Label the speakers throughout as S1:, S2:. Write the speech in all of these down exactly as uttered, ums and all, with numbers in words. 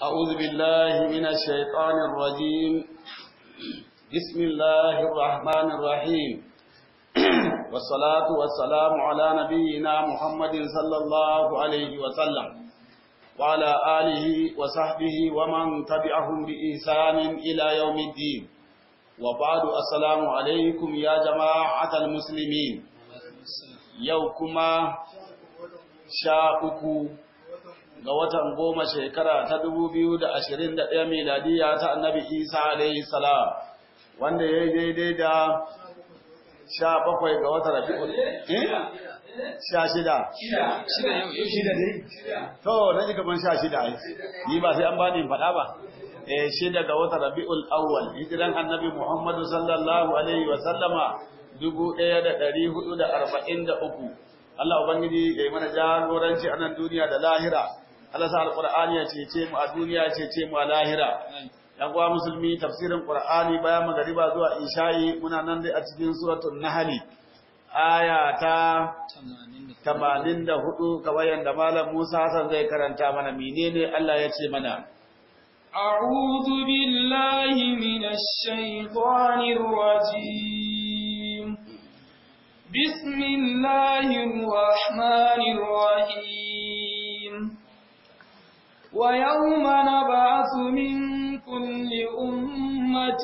S1: أعوذ بالله من الشيطان الرجيم بسم الله الرحمن الرحيم والصلاة والسلام على نبينا محمد صلى الله عليه وسلم وعلى آله وصحبه ومن تبعهم بإحسان إلى يوم الدين وبعد السلام عليكم يا جماعة المسلمين يوكما شاءكم ga watan goma shekara ta dubu biyu da ashirin da ɗaya miladiya ta annabi Isa alaihi salam wanda ya yi daidai da sha bakwai ga watan rabi'ul eh sha shida shida dai to na ji kaman sha shida ai ni ba sai an bani in faɗa ba eh shida ga watan rabi'ul awwal hijiran annabi Muhammadu sallallahu alaihi wa sallama dubu ɗaya da ɗari hudu da arba'in da uku Allah ubangiji ya yi mana jagoranci a nan duniya da lahira Allah sa alqur'ani ya cece mu a duniya ya cece mu a lahira yan uwa musulmi tafsirin qur'ani bayan magariba zuwa isha'i muna nan dai a cikin suratul nahl aya ta tamanin da hudu kamar yanda malam Musa Hassan zai karanta mana menene Allah ya ce mana
S2: a'udhu billahi minash shaitanir rajim bismillahir rahmanir rahim ويوم نبعث من كل أمة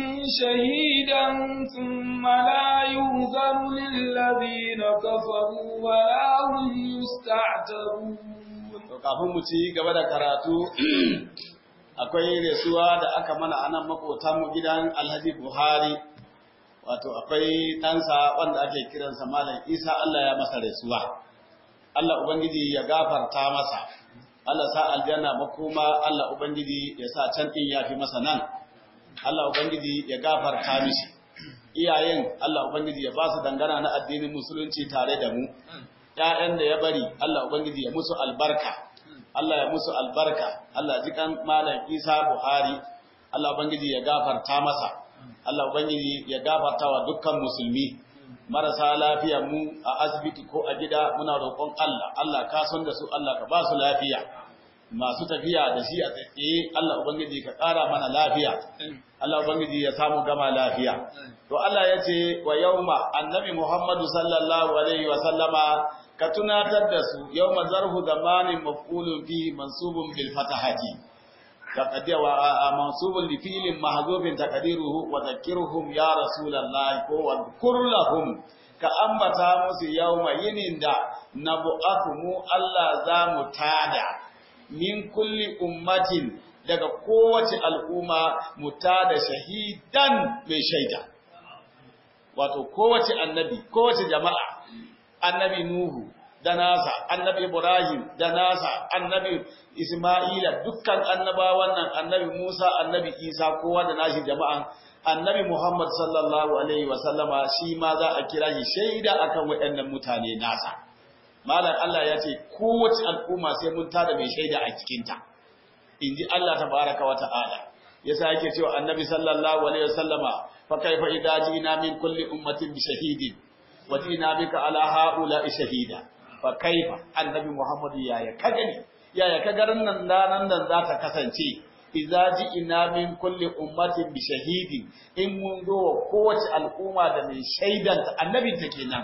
S2: شهيدا ثم لا يؤذن للذين كفروا ولا هم يستعتبون.
S1: kafin mu ci gaba da karatu akwai rasuwa da aka mana anan makotan mu gidan Alhaji Buhari wato akwai ɗansa wanda ake kiransa Malam Isa Allah ya masa rasuwa Allah ubangiji ya gafarta masa Allah sa aljanna makoma Allah ubangiji ya sa can din yafi masa nan Allah ubangiji ya gafarta mishi iyayen Allah ubangiji ya ba su dangana na addinin musulunci tare da mu ƴaƴan da ya bari Allah ubangiji ya musu albarka Allah ya musu albarka Allah jikan Malam Isa Buhari Allah ubangiji ya gafarta masa Allah ubangiji ya gafarta wa dukkan musulmi marasa lafiyar mu a asibiti ko a gida muna roƙon Allah Allah ka san da su Allah ka ba su lafiya masu tafiya da shi a tsaye Allah ubangiji ka ƙara mana lafiya Allah ubangiji ya samu gama lafiya to Allah ya ce wa yauma annabi Muhammadu sallallahu alaihi wa sallama ka tunatar da su yauma zarfu zamanin maf'ulun fihi mansubun bil fatahati تقدير ومنصوب لفعل محذوف تقديره وذكرهم يا رسول الله واذكر لهم كأنبتا musu yawma yinin da nabu'akumu Allah zamu tada min kulli ummatin daga kowace al'umma mutada shahidan mai shaida wato kowace annabi kowace jama'a annabi nuhu da nasa annabi Ibrahim da nasa annabi Isma'ila dukkan annabawan nan annabi Musa annabi Isa kowa da nashi jama'an annabi Muhammad sallallahu alaihi wa sallama shi ma za a kira shi shaida akan waɗannan mutane nasa malam Allah ya ce kowace al'umma sai mun tada mai shaida a cikin ta inji Allah tabaraka wa ta'ala yasa yake cewa annabi sallallahu alaihi wa sallama fa kaifa idza ji'na min kulli ummatin bi shahidin wa ji'na bika ala ha'ula'i shahida fa kaifa annabi Muhammad yaya ka gani yaya ka garin nan nan nan za ta kasance idza ji'ina min kulli ummatin bi shahidi in mun zo kowace al'umma da mai shaidan ta annabi ta kenan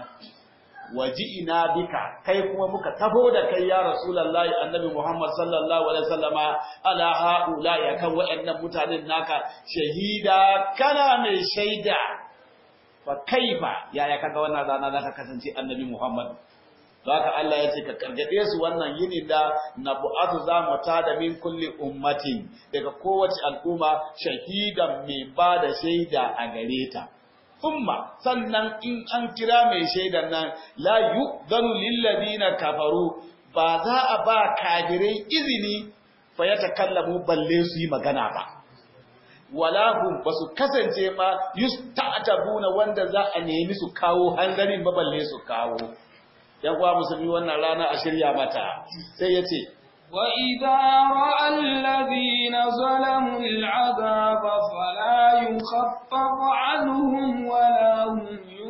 S1: waji'ina bika kai kuma muka tafo da kai ya rasulullahi annabi Muhammad sallallahu alaihi wasallama ala haula ya kan wa'annan mutanen naka shahida kana mai shaida fa kaifa yaya kaga wannan rana za ta kasance annabi Muhammad haka Allah ya ce ka kargade su wannan yini da nabu'atu za mu tada min kulli ummatin daga kowace al'umma shahidan mai ba da shaida a gare ta umma sannan in an kira mai shaidan nan la yu'zanu lil ladina kafaru ba za a ba kafirai izini fa ya takallamu balle su yi magana ba wala hum basu kasance ma yusta'tabuna wanda za a nemi su kawo hanzarin ba balle su kawo yan kuwa musulmi wannan rana a shirya mata sai ya ce
S2: wa idza ra'a alladhina zalamu al'adaba fala yukhaffafu anhum wa la hum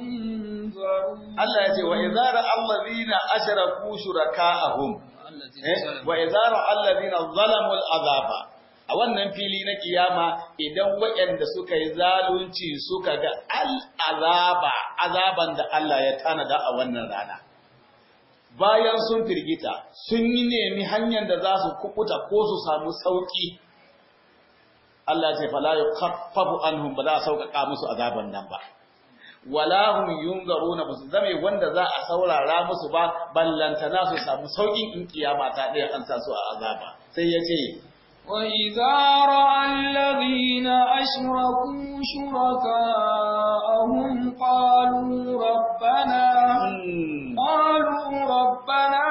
S2: yunzarun
S1: Allah ya ce wa idza ra'a alladhina ashraku shuraka'ahum wa idza ra'a alladhina zalamu al'adaba a wannan fili na kiyama idan waɗanda suka yi zalunci suka ga al'azaba azaban da Allah ya tanada a wannan rana bayan sun firgita sun yi nemi hanyar da za su kukuta ko su samu sauki Allah ce fala yukhaffafu anhum ba za a sauƙaƙa musu azaban nan ba wala hum yunzaruna ba su zame wanda za a saurara musu ba ballantana su samu saukin in kiyama ta ɗaya an sa su a azaba sai ya ce
S2: وَإِذَا رَأَى الَّذِينَ أَشْرَكُوا شُرَكَاءَهُمْ قَالُوا رَبَّنَا قَالُوا رَبَّنَا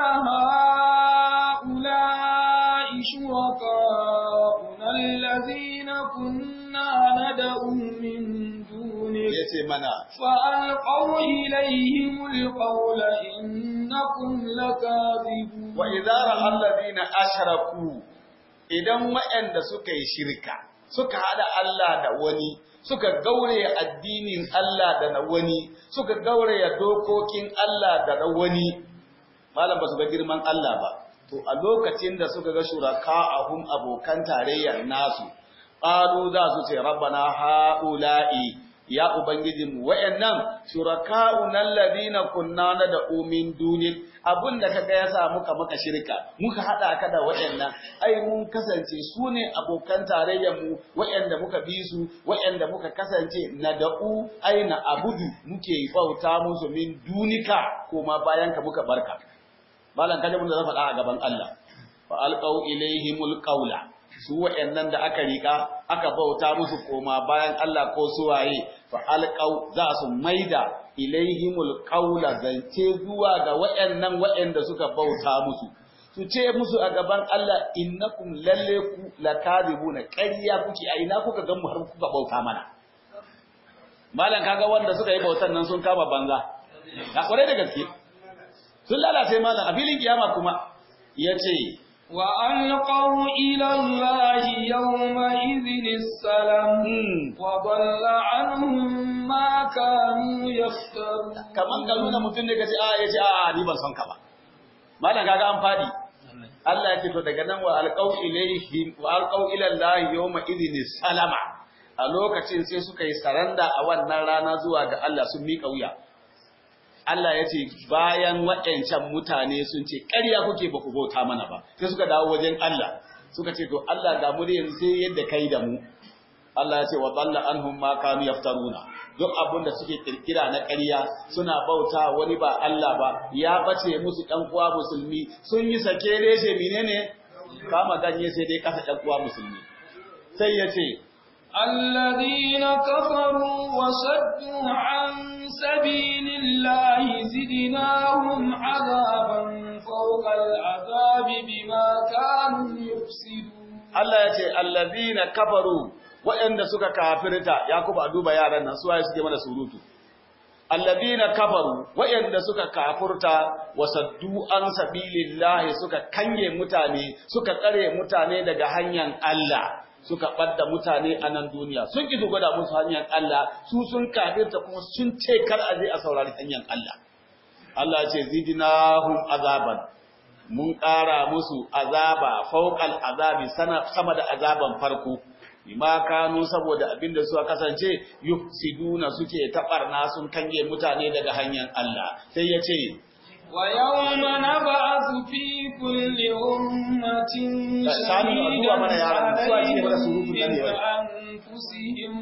S2: هَؤُلَاءِ شُرَكَاؤُنَا الَّذِينَ كُنَّا نَدْعُو مِن دُونِكَ فَأَلْقَوْا إِلَيْهِمُ الْقَوْلَ إِنَّكُمْ لَكَاذِبُونَ
S1: وَإِذَا رَأَى الَّذِينَ أَشْرَكُوا idan waɗanda suka yi shirka suka hada Allah da wani suka gauraya addinin Allah da na wani suka gauraya dokokin Allah da na wani malam ba su ga girman Allah ba to a lokacin da suka ga shuraka'ahum abokan tarayyar nasu qalu za su ce rabbana haula'i ya ubangijinmu wayannan shuraka'una alladhina kunna nad'u min dunik abunda kaga ya sa muka maka shirka muka hada ka da wayannan ai mun kasance su ne abokan tarayyar mu wayanda muka bi su wayanda muka kasance nad'u ai na abudu muke bauta musu min dunika kuma bayan ka muka barka malan kaje mun da faɗa a gaban Allah fa alqau ilaihimul qawla su wayannan da aka rika aka bauta musu koma bayan Allah ko suwaye fa alqau za su maida ilaihimul qawla zance zuwa ga wayannan wayanda suka bauta musu su ce musu a gaban Allah innakum lalle ku lakadibuna ƙarya kuke a ina kuka gan mu har kuka bauta mana malan kaga wanda suka yi bautan nan sun kama banza ka kware da gaske sun lalace malan a filin kiyama kuma yace
S2: وألقوا إلى الله يومئذ السلام وضل عنهم ما كانوا يفترون
S1: kaman ka nuna mutum ne kace a yace a ni ban son ka ba mallan kaga an fadi Allah yake to daga nan wa alqau ilayhi wa alqau ila Allah yawma idhin salama a lokacin sai suka yi saranda a wannan rana zuwa ga Allah sun miƙa wuya Allah ya ce bayan waɗancan mutane sun ce ƙarya kuke ba ku bauta mana ba sai suka dawo wajen Allah suka ce to Allah ga mu da yanzu sai yadda kai da mu Allah ya ce wa dalla anhum ma kanu yaftaruna duk abin da suke kirkira na ƙarya suna bauta wani ba Allah ba ya bace musu ɗan uwa musulmi sun yi sake reshe menene kama ganye sai dai kasa ɗan uwa musulmi sai ya ce
S2: الذين كفروا وصدوا عن سبيل الله زدناهم عذابا فوق العذاب بما كانوا يفسدون
S1: Allah ya ce allazina kafaru waɗanda suka kafirta Yakubu a duba yaran nan su waye suke mana surutu allazina kafaru waɗanda suka kafurta wasaddu an sabilillahi suka kange mutane suka tsare mutane daga hanyar Allah suka ɓadda mutane a nan duniya sun ƙi gwada musu hanyar Allah su sun kafirta kuma sun ce kar a je a saurari hanyar Allah Allah ce zidnahum azaban mun ƙara musu azaba fawqal azabi sama da azaban farko bima kanu saboda abinda suka kasance yufsiduna suke taɓarna sun kange mutane daga hanyar Allah sai ya ce
S2: ويوم نبعث في كل أمة شهيدا عليهم من أنفسهم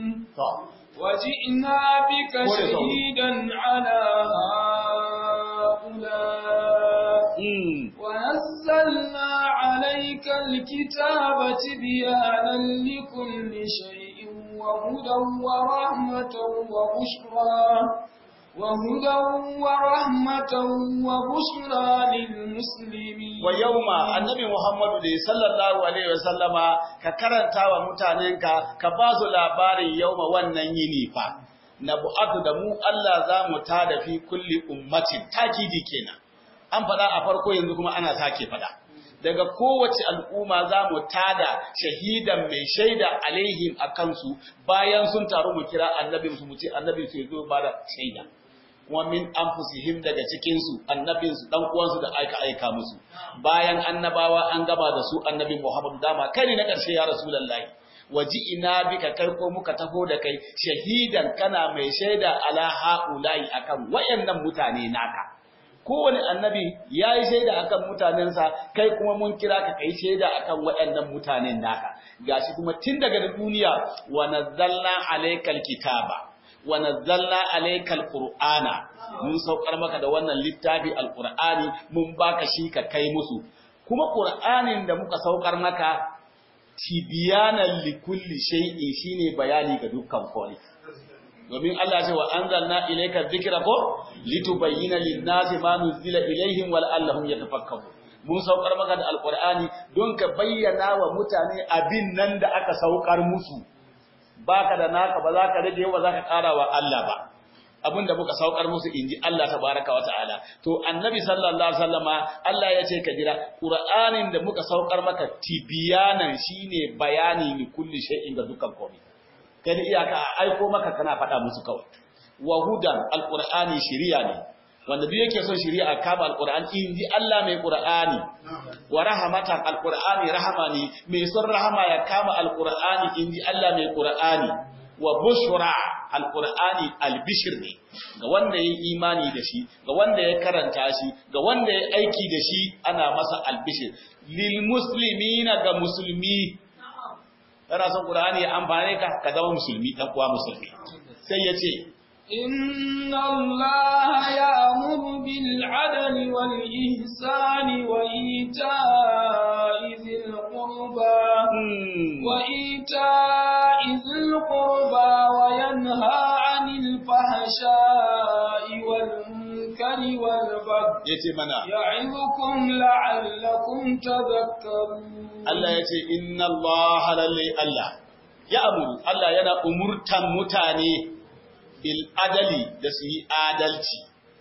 S2: وجئنا بك شهيدا على هؤلاء ونزلنا عليك الكتاب تبيانا لكل شيء وهدى ورحمة وبشرى وهدى ورحمة وبشرى للمسلمين
S1: ويوم النبي محمد صلى الله عليه وسلم ككرنتا ومتاننك كبازو labarin yauma wannan yini fa nabu'atu da mu Allah za mu tada fi kulli ummatin takidi kenan an fada a farko yanzu kuma ana sake fada daga kowace al'umma za mu tada shahidan mai shaida alaihim akan su bayan sun taru mu kira annabi su mu ce annabi su zo ba da shaida kuma min anfusihim daga cikin su annabin su dan uwansu da aika aika musu bayan annabawa an gaba da su annabi Muhammad dama kai ne na karshe ya rasulullahi waji'ina bika kai ko muka taho da kai shahidan kana mai shaida ala haula'i akan wayannan mutane naka kowane annabi yayi shaida akan mutanensa kai kuma mun kira ka kai shaida akan wayannan mutanen naka gashi kuma tun daga duniya wa nazzalna alaykal kitaba wa nazzalna alaykal qur'ana mun saukar maka da wannan littafi alqur'ani mun baka shi ka kai musu kuma qur'anin da muka saukar maka tibiyanan likulli shay'in shine bayani ga dukkan komai domin Allah ya ce wa anzalna ilayka dhikra ko litubayyana lin-nasi ma nuzila ilayhim wa la'allahum yatafakkarun mun saukar maka da alqur'ani don ka bayyana wa mutane abin nan da aka saukar musu baka da naka ba za ka rage ba za ka ƙara wa Allah ba abinda muka saukar musu inji Allah tabaraka wataala to annabi sallallahu alaihi wasallama Allah ya ce ka jira qur'anin da muka saukar maka tibiyanan shine bayani li kulli shay'in ga dukkan komai kai iyaka aiko maka kana faɗa musu kawai wa hudan alqur'ani shiriya ne wanda duk yake son shiriya kama alqur'ani inji Allah mai qur'ani wa rahmatan alqur'ani rahmani mai son rahama ya kama alqur'ani inji Allah mai qur'ani wa bushra alqur'ani albishir ne ga wanda yayi imani da shi ga wanda ya karanta shi ga wanda ya aiki da shi ana masa albishir lil muslimina ga musulmi kana son qur'ani ya amfane ka ka zama musulmi dan uwa musulmi sai yace
S2: inna allaha ya'muru bil 'adli wal ihsani wa ita'i dhil qurba wa ita'i dhil qurba wa yanha 'anil fahsha'i wal munkari wal baghi
S1: yace mana
S2: ya'idukum la'allakum tadhakkarun
S1: Allah yace inna allaha lalle Allah ya'muru Allah yana umurtan mutane bil adali da su yi adalci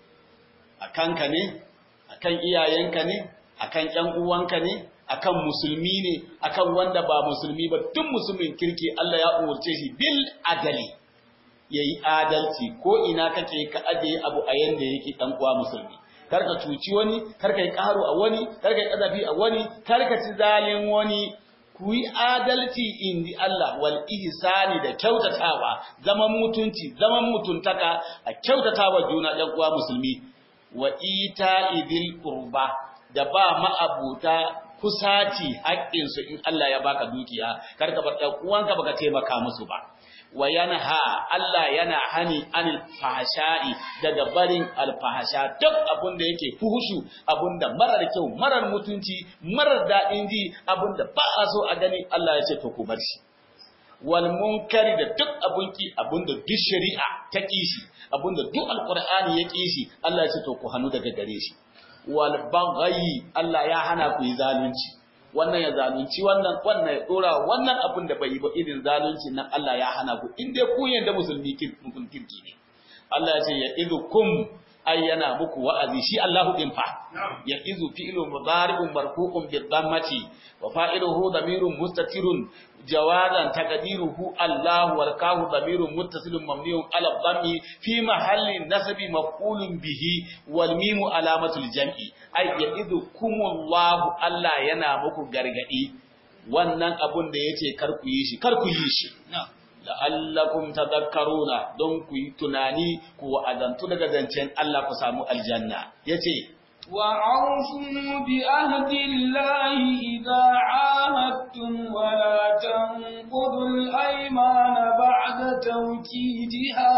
S1: akan ka ne akan iyayenka ne akan ƴan uwanka ne akan musulmi ne akan wanda ba musulmi ba duk musulmin kirki Allah ya umurce shi bil adali yayi adalci ko ina kake ka aje abu a yanda yake dan uwa musulmi karka cuci wani karka yi karo a wani karka yi kadafi a wani karka ci zalin wani ku yi adalci indi Allah wal ihsani da kyautatawa zaman mutunci zaman mutuntaka a kyautatawa juna ɗan uwa musulmi wa ita idil qurba da ba ma'abuta kusaci haƙƙin su in Allah ya baka dukiya karka bar ɗan uwanka baka taimaka musu ba wa yanha Allah yana hani anil fahsha'i daga barin alfahasha duk abin da yake fuhushu abinda marar kyau marar mutunci marar dadin ji abinda ba a so a gani Allah ya ce to ku bar shi wal munkari da duk abunki abinda duk shari'a ta kishi abinda duk alqur'ani ya kishi Allah ya ce to ku hanu daga gare shi wal baghi Allah ya hana ku yi zalunci wannan ya zalunci wannan wannan ya dora wannan abin da bai yi ba irin zalunci nan Allah ya hana ku in dai ku yanda musulmi kirkin kirki ne Allah ya ce ya idukum ayyana muku wa'azi shi Allahu din fa ya izu fi'lu mudari'un marfu'un bi dhammati wa fa'iluhu damirun mustatirun jawadan taqdiruhu Allahu wa rakahu damirun muttasilun mamniyun ala dhammi fi mahalli nasbi maf'ulun bihi wal mimu alamatul jam'i ay ya'idukumullahu Allah yana muku gargadi wannan abun da yace kar ku yi shi kar ku yi shi la'allakum tadhakkaruna don ku yi tunani ku wa'azantu daga zancen Allah ku samu aljanna yace
S2: وَأَوْفُوا بِعَهْدِ اللَّهِ إِذَا عَاهَدتُّمْ وَلَا تَنقُضُوا الْأَيْمَانَ بَعْدَ تَوْكِيدِهَا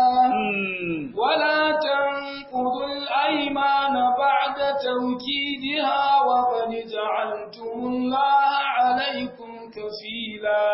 S2: وَلَا تَنقُضُوا الْأَيْمَانَ بَعْدَ تَوْكِيدِهَا وَقَدْ جَعَلْتُمُ اللَّهَ عَلَيْكُمْ كَفِيلًا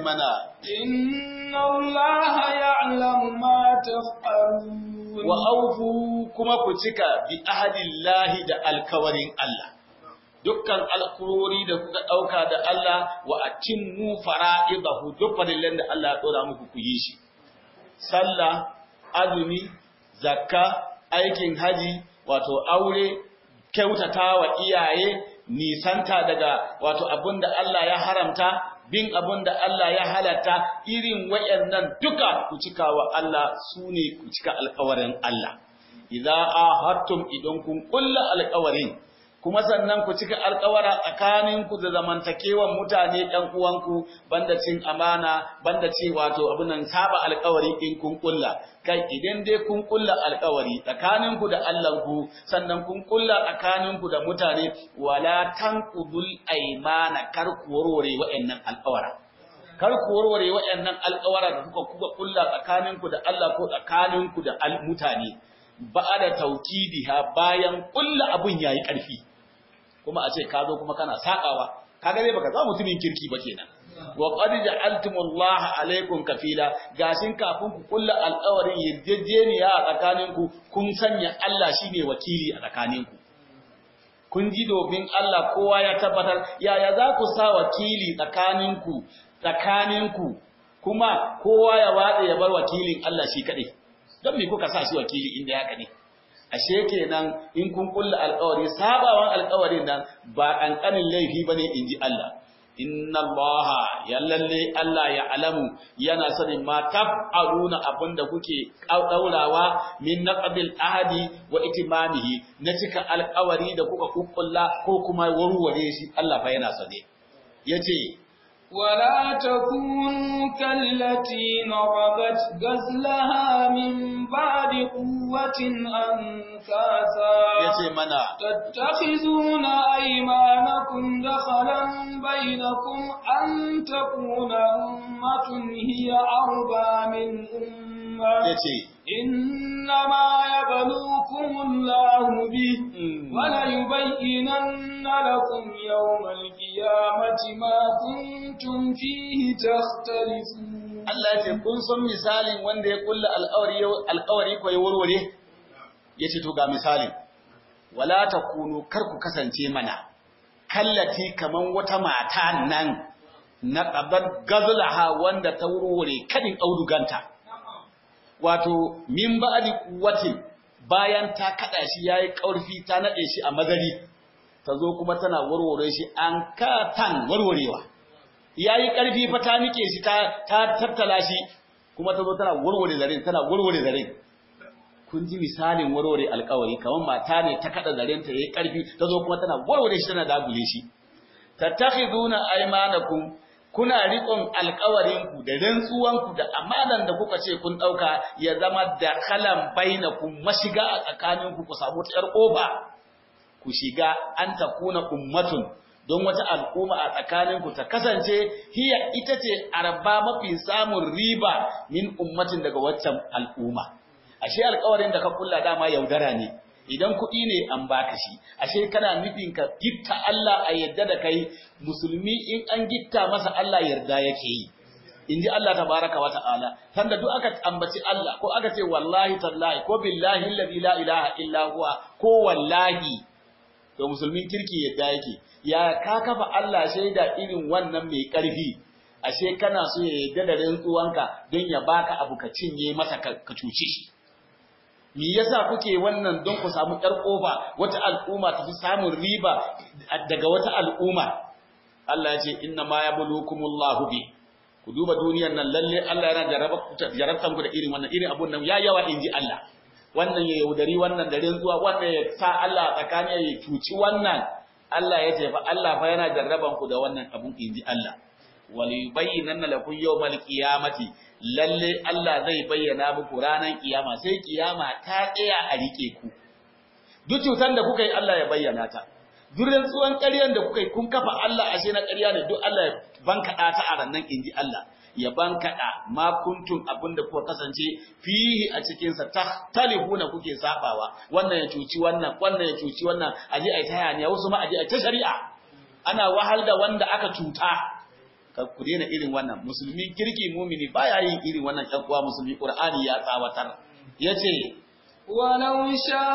S2: إِنَّ اللَّهَ يَعْلَمُ مَا تَفْعَلُونَ
S1: wa aufu kuma ku cika bi ahadillahi da alkawarin Allah dukkan alkurori da kuka dauka da Allah wa atimmu fara'idahu duk fadillan da Allah ya dora muku ku yi shi sallah azumi zakka aikin haji wato aure kyautatawa iyaye nisanta daga wato abinda Allah ya haramta bin abin da Allah ya halatta irin wayannan duka ku cika wa Allah su ne ku cika alƙawarin Allah idza ahadtum idan kun kulla alƙawari kuma sannan ku cika alƙawara tsakaninku da zamantakewan mutane ɗan uwanku banda cin amana banda ci wato abin nan saba alƙawari in kun kulla kai idan dai kun kulla alƙawari tsakaninku da Allahnku sannan kun kulla tsakaninku da mutane wala tanqudul aymana kar ku warware wa'annan alƙawara kar ku warware wa'annan alƙawara da kuka kuka kulla tsakaninku da Allah ko tsakaninku da mutane ba'ada tawkidiha bayan kulla abun yayi ƙarfi kuma a ce ka zo kuma kana sakawa kaga dai baka za mutumin kirki ba kenan wa qad ja'altumullaha alaykum kafila gashin kafin ku kulla alƙawarin yarjejeniya a tsakaninku kun sanya Allah shine wakili a tsakaninku kun ji domin Allah kowa ya tabbatar yaya za ku sa wakili tsakaninku tsakaninku kuma kowa ya wade ya bar wakilin Allah shi kadai don me kuka sa shi wakili inda haka ne ashe kenan in kun kulla alƙawari sabawan alƙawarin nan ba kankanin laifi bane inji Allah inna allaha yallalle Allah ya alamu yana sanin ma taf'aluna abinda kuke daurawa min naqdil ahadi wa itimamihi na cika alƙawari da kuka kukkulla ko kuma warware shi Allah fa yana sane yace
S2: ولا تكونوا كالتي نربت غزلها من بعد قوة أنكاثا تتخذون أيمانكم دخلا بينكم أن تكون أمة هي أربى من أمة إنما يبلوكم الله به وليبينن لكم يوم القيامة ما كنتم فيه تختلفون
S1: Allah ya ce kun san misalin wanda ya kulla alƙawari alƙawari ko ya warware yace to ga misalin wala takunu kar ku kasance mana kallati kaman wata mata nan na qadar gazlaha wanda ta warware kadin auduganta wato min ba'di quwwatin bayan ta kada shi yayi kaurfi ta nade shi a mazari tazo kuma tana warware shi an katan warwarewa yayi karfi fa ta nike shi ta ta tattala shi kuma tazo tana warware zarin tana warware zarin kun ji misalin warware alƙawari kaman mata ne ta kada zarin ta yayi karfi tazo kuma tana warware shi tana dagule shi tattakhiduna aymanakum kuna riƙon alƙawarinku da rantsuwanku da amanan da kuka ce kun ɗauka ya zama da kalan bainakum mashiga a tsakaninku ku samu ta ƙofa ku shiga an takuna ummatun don wata al'umma a tsakaninku ta kasance hiya ita ce arba mafi samun riba min ummatin daga waccan al'umma ashe alƙawarin da ka kulla dama yaudara ne idan kuɗi ne an baka shi ashe kana nufin ka gitta Allah a yadda da kai musulmi in an gitta masa Allah yarda yake yi inji Allah tabaraka wa ta'ala sanda duk aka ambaci Allah ko aka ce wallahi tallahi ko billahi allazi la ilaha illa huwa ko wallahi to musulmin kirki yadda yake ya ka kafa Allah shaida irin wannan mai ƙarfi ashe kana so ya yarda da rantsuwanka don ya baka abu ka cinye masa ka cuce shi me yasa kuke wannan don ku samu ƴar ƙofa wata al'umma ta fi samun riba daga wata al'umma Allah ya ce inna ma yablukumullahu bi ku duba duniyar nan lalle Allah yana jarabtan ku da irin wannan irin abun nan ya yawa inji Allah wannan ya yaudari wannan da rinzuwa wannan ya sa Allah tsakani ya cuci wannan Allah ya ce fa Allah fa yana jarraban ku da wannan abun inji Allah waliyubayyinanna lakum yawmal qiyamati lalle Allah zai bayyana muku ranar kiyama sai kiyama ta tsaya a rike ku duk cutar da kuka yi Allah ya bayyana ta duk rantsuwan ƙaryan da kuka yi kun kafa Allah ashe na ƙarya ne duk Allah ya bankada ta a rannan inji Allah ya bankada ma kuntum abinda kuka kasance fihi a cikin sa talihuna kuke sabawa wannan ya cuci wannan wannan ya cuci wannan aje ai taya ne wasu ma aje ai ta shari'a ana wahal da wanda aka cuta ku daina irin wannan musulmi kirki mumini baya yin irin wannan ɗan uwa musulmi Qur'ani ya tsawatar yace
S2: walau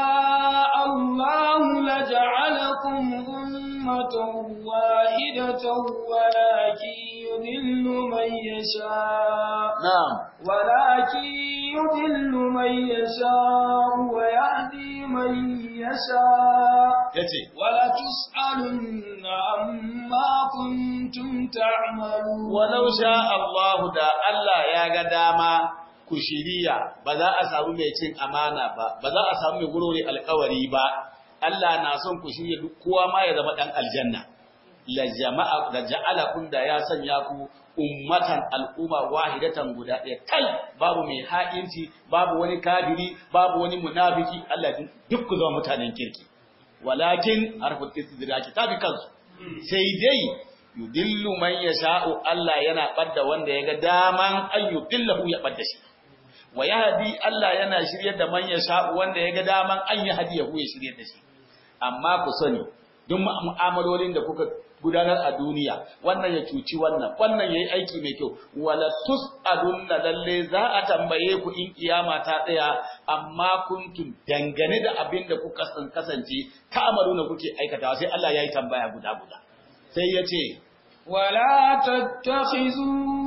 S2: sha Allah la ja'alakum ummatan wahidatan walakin yudillu man yasha
S1: na'am
S2: walakin yudillu man yasha wa yahdi man yasha
S1: yace
S2: wala tus'alunna amma kuntum ta'malun
S1: walau sha Allah da Allah ya ga dama ku shiriya ba za a samu mai cin amana ba ba za a samu mai gurore alƙawari ba Allah na son ku shirya duk kowa ma ya zama dan aljanna la jama'a da ja'alakum da ya sanya ku ummatan al'umma wahidatan guda ɗaya kai babu mai ha'inci babu wani kafiri babu wani munafiki Allah duk ku zama mutanen kirki walakin harful istidraki tabi kansu sai dai yudillu man yasha'u Allah yana badda wanda yaga daman an yudillahu ya badda shi wa yahdi Allah yana shiryar da man yasha'u wanda yaga daman an yahdiyahu ya shiryar da shi amma ku sani duk mu'amalolin da kuka gudanar a duniya wannan ya cuci wannan wannan yayi aiki mai kyau wala tus'alunna lalle za a tambaye ku in kiyama ta tsaya amma kuntum dangane da abin da kuka kasance ta'amaluna kuke aikatawa sai Allah yayi tambaya guda guda sai yace
S2: wala tattakhizu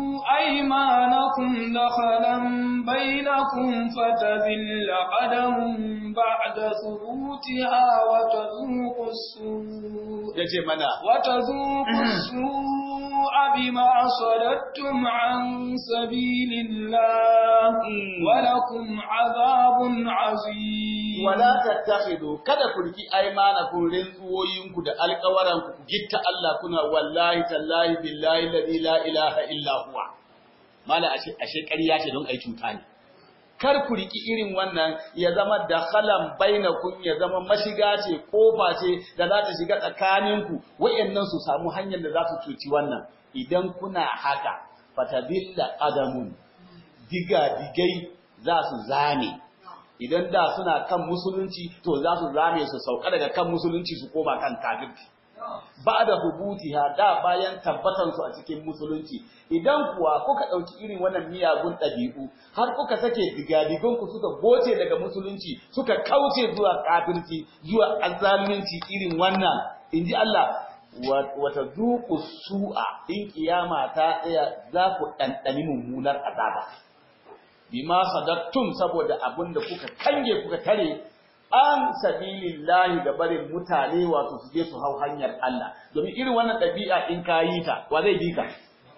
S2: aymanakum dakhalan bainakum fatadilla qadamun ba'da thubutiha wa tadhuqu as-su'
S1: yace mana
S2: wa tadhuqu as-su'a bima sadattum an sabilillah wa lakum 'adhabun 'azim
S1: wala tattakhidu kada ku riki aymanakum rinsuwoyinku da alƙawaran ku gitta Allah kuna wallahi tallahi billahi alladhi la ilaha illa huwa mala ashe ashe ƙarya ce don ai cuta ne kar ku riki irin wannan ya zama dakhalan bainakum ya zama mashiga ce kofa ce da za ta shiga tsakaninku wayannan su samu hanyar da za su cuci wannan idan kuna haka fatadilla qadamun diga digai za su zame idan da suna kan musulunci to za su zame su sauka daga kan musulunci su koma kan kafirci ba da hubutiha da bayan tabbatan su a cikin musulunci idan kuwa kuka dauki irin wannan miyagun dabi'u har kuka sake digadigon ku suka goce daga musulunci suka kauce zuwa kafirci zuwa azzalunci irin wannan inji Allah wata zuqu su'a in kiyama ta tsaya za ku dandani mummunar azaba bima sadattum saboda abinda kuka kange kuka tare an sabilillahi da barin mutane wato su je su hau hanyar Allah domin irin wannan dabi'a in ka yi ta wa zai bi ka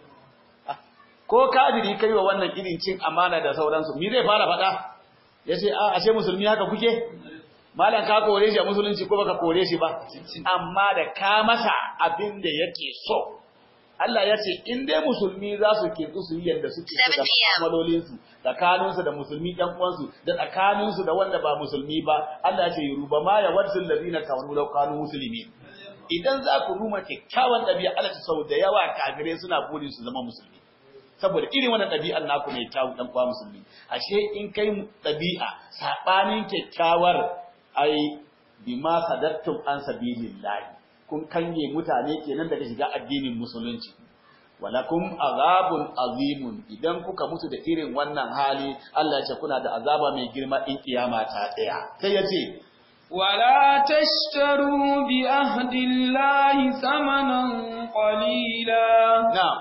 S1: ko kadiri kai wa wannan irin cin amana da sauransu me zai fara faɗa yace a ashe musulmi haka kuke malam ka kore shi a musulunci ko baka kore shi ba amma da ka masa abin da yake so Allah ya ce in dai musulmi za su kirtu su yi yadda suke so da amalolinsu tsakaninsu da musulmi ɗan uwansu da tsakaninsu da wanda ba musulmi ba Allah ya ce ruba ma ya wadsul ladina kafaru law kanu muslimin idan za ku ruma kyakkyawan ɗabi'a Allah ta sau da yawa kafirai suna burin su zama musulmi saboda irin wannan ɗabi'ar naku mai kyau dan uwa musulmi ashe in kai ɗabi'a sabanin kyakkyawar ai bima sadattum an sabilillahi kun kange mutane kenan daga shiga addinin musulunci walakum azabun azimun idan kuka mutu da irin wannan hali Allah ya ce kuna da azaba mai girma in kiyama ta tsaya sai ya ce
S2: wala tashtaru bi ahdillahi thamanan qalila
S1: na'am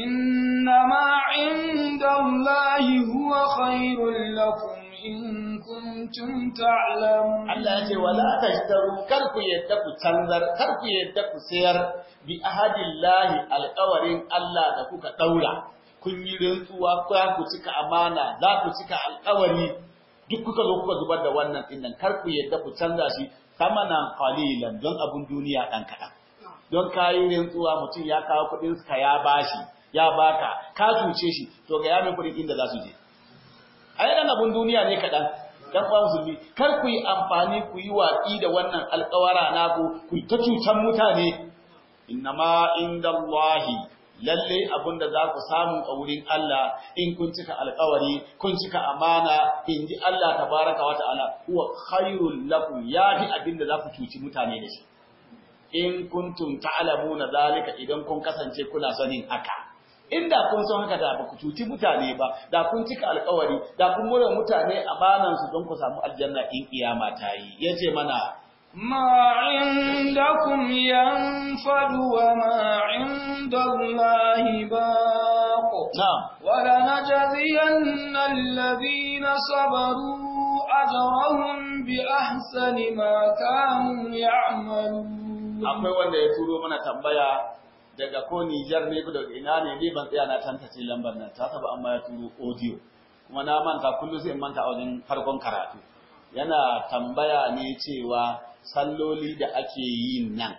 S2: innama indallahi huwa khairul lakum in kuntum ta'lamun
S1: Allah ya ce wala tashtaru kar ku yadda ku canzar kar ku yadda ku sayar bi ahadillahi alqawarin Allah da kuka daura kun yi rantsuwa ko ku cika amana za ku cika alqawari duk kuka zo kuka zubar da wannan dinnan kar ku yadda ku canza shi samanan qalilan don abun duniya dan kadan don kayi rantsuwa mutum ya kawo kudin ka ya bashi ya baka ka tuce shi to ga yamin kudin inda za su je ai dan abun duniya ne kadan dan ba musulmi kar ku yi amfani ku yi watsi da wannan alƙawara naku ku ta cutan mutane innama indallahi lalle abinda za ku samu a wurin Allah in kun cika alƙawari kun cika amana inji Allah tabaraka wa ta'ala huwa khairul lakum yafi abinda za ku cuci mutane da shi in kuntum ta'lamuna zalika idan kun kasance kuna sanin haka inda kun san haka da ba ku cuci mutane ba da kun cika alƙawari da kun mura mutane amanan su don ku samu aljanna in kiyama ta yi yace mana
S2: ma indakum yanfadu wa ma indallahi baq
S1: na'am
S2: wa lanajziyanna alladhina sabaru ajrahum bi ahsani ma kanu ya'malun
S1: akwai wanda ya turo mana tambaya daga ko Niger ne ko daga ina ne ne ban tsaya na tantace lambar nan ta saba amma ya turo audio kuma na manta kullum sai in manta a wajen farkon karatu yana tambaya ne cewa salloli da ake yi nan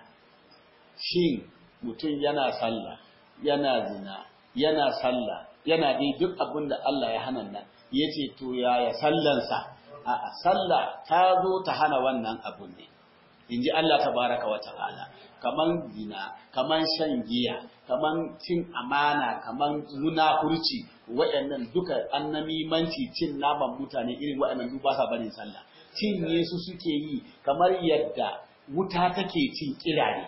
S1: shin mutum yana sallah yana zina yana sallah yana dai duk abin da Allah ya hana nan yace to yaya sallansa a sallah ta zo ta hana wannan abun ne inji Allah tabaraka wa ta'ala kaman zina kaman shan giya kaman cin amana kaman munafurci waɗannan duka annamimanci cin naman mutane irin waɗannan duk ba sa barin sallah cinye su suke yi kamar yadda wuta take cin kirare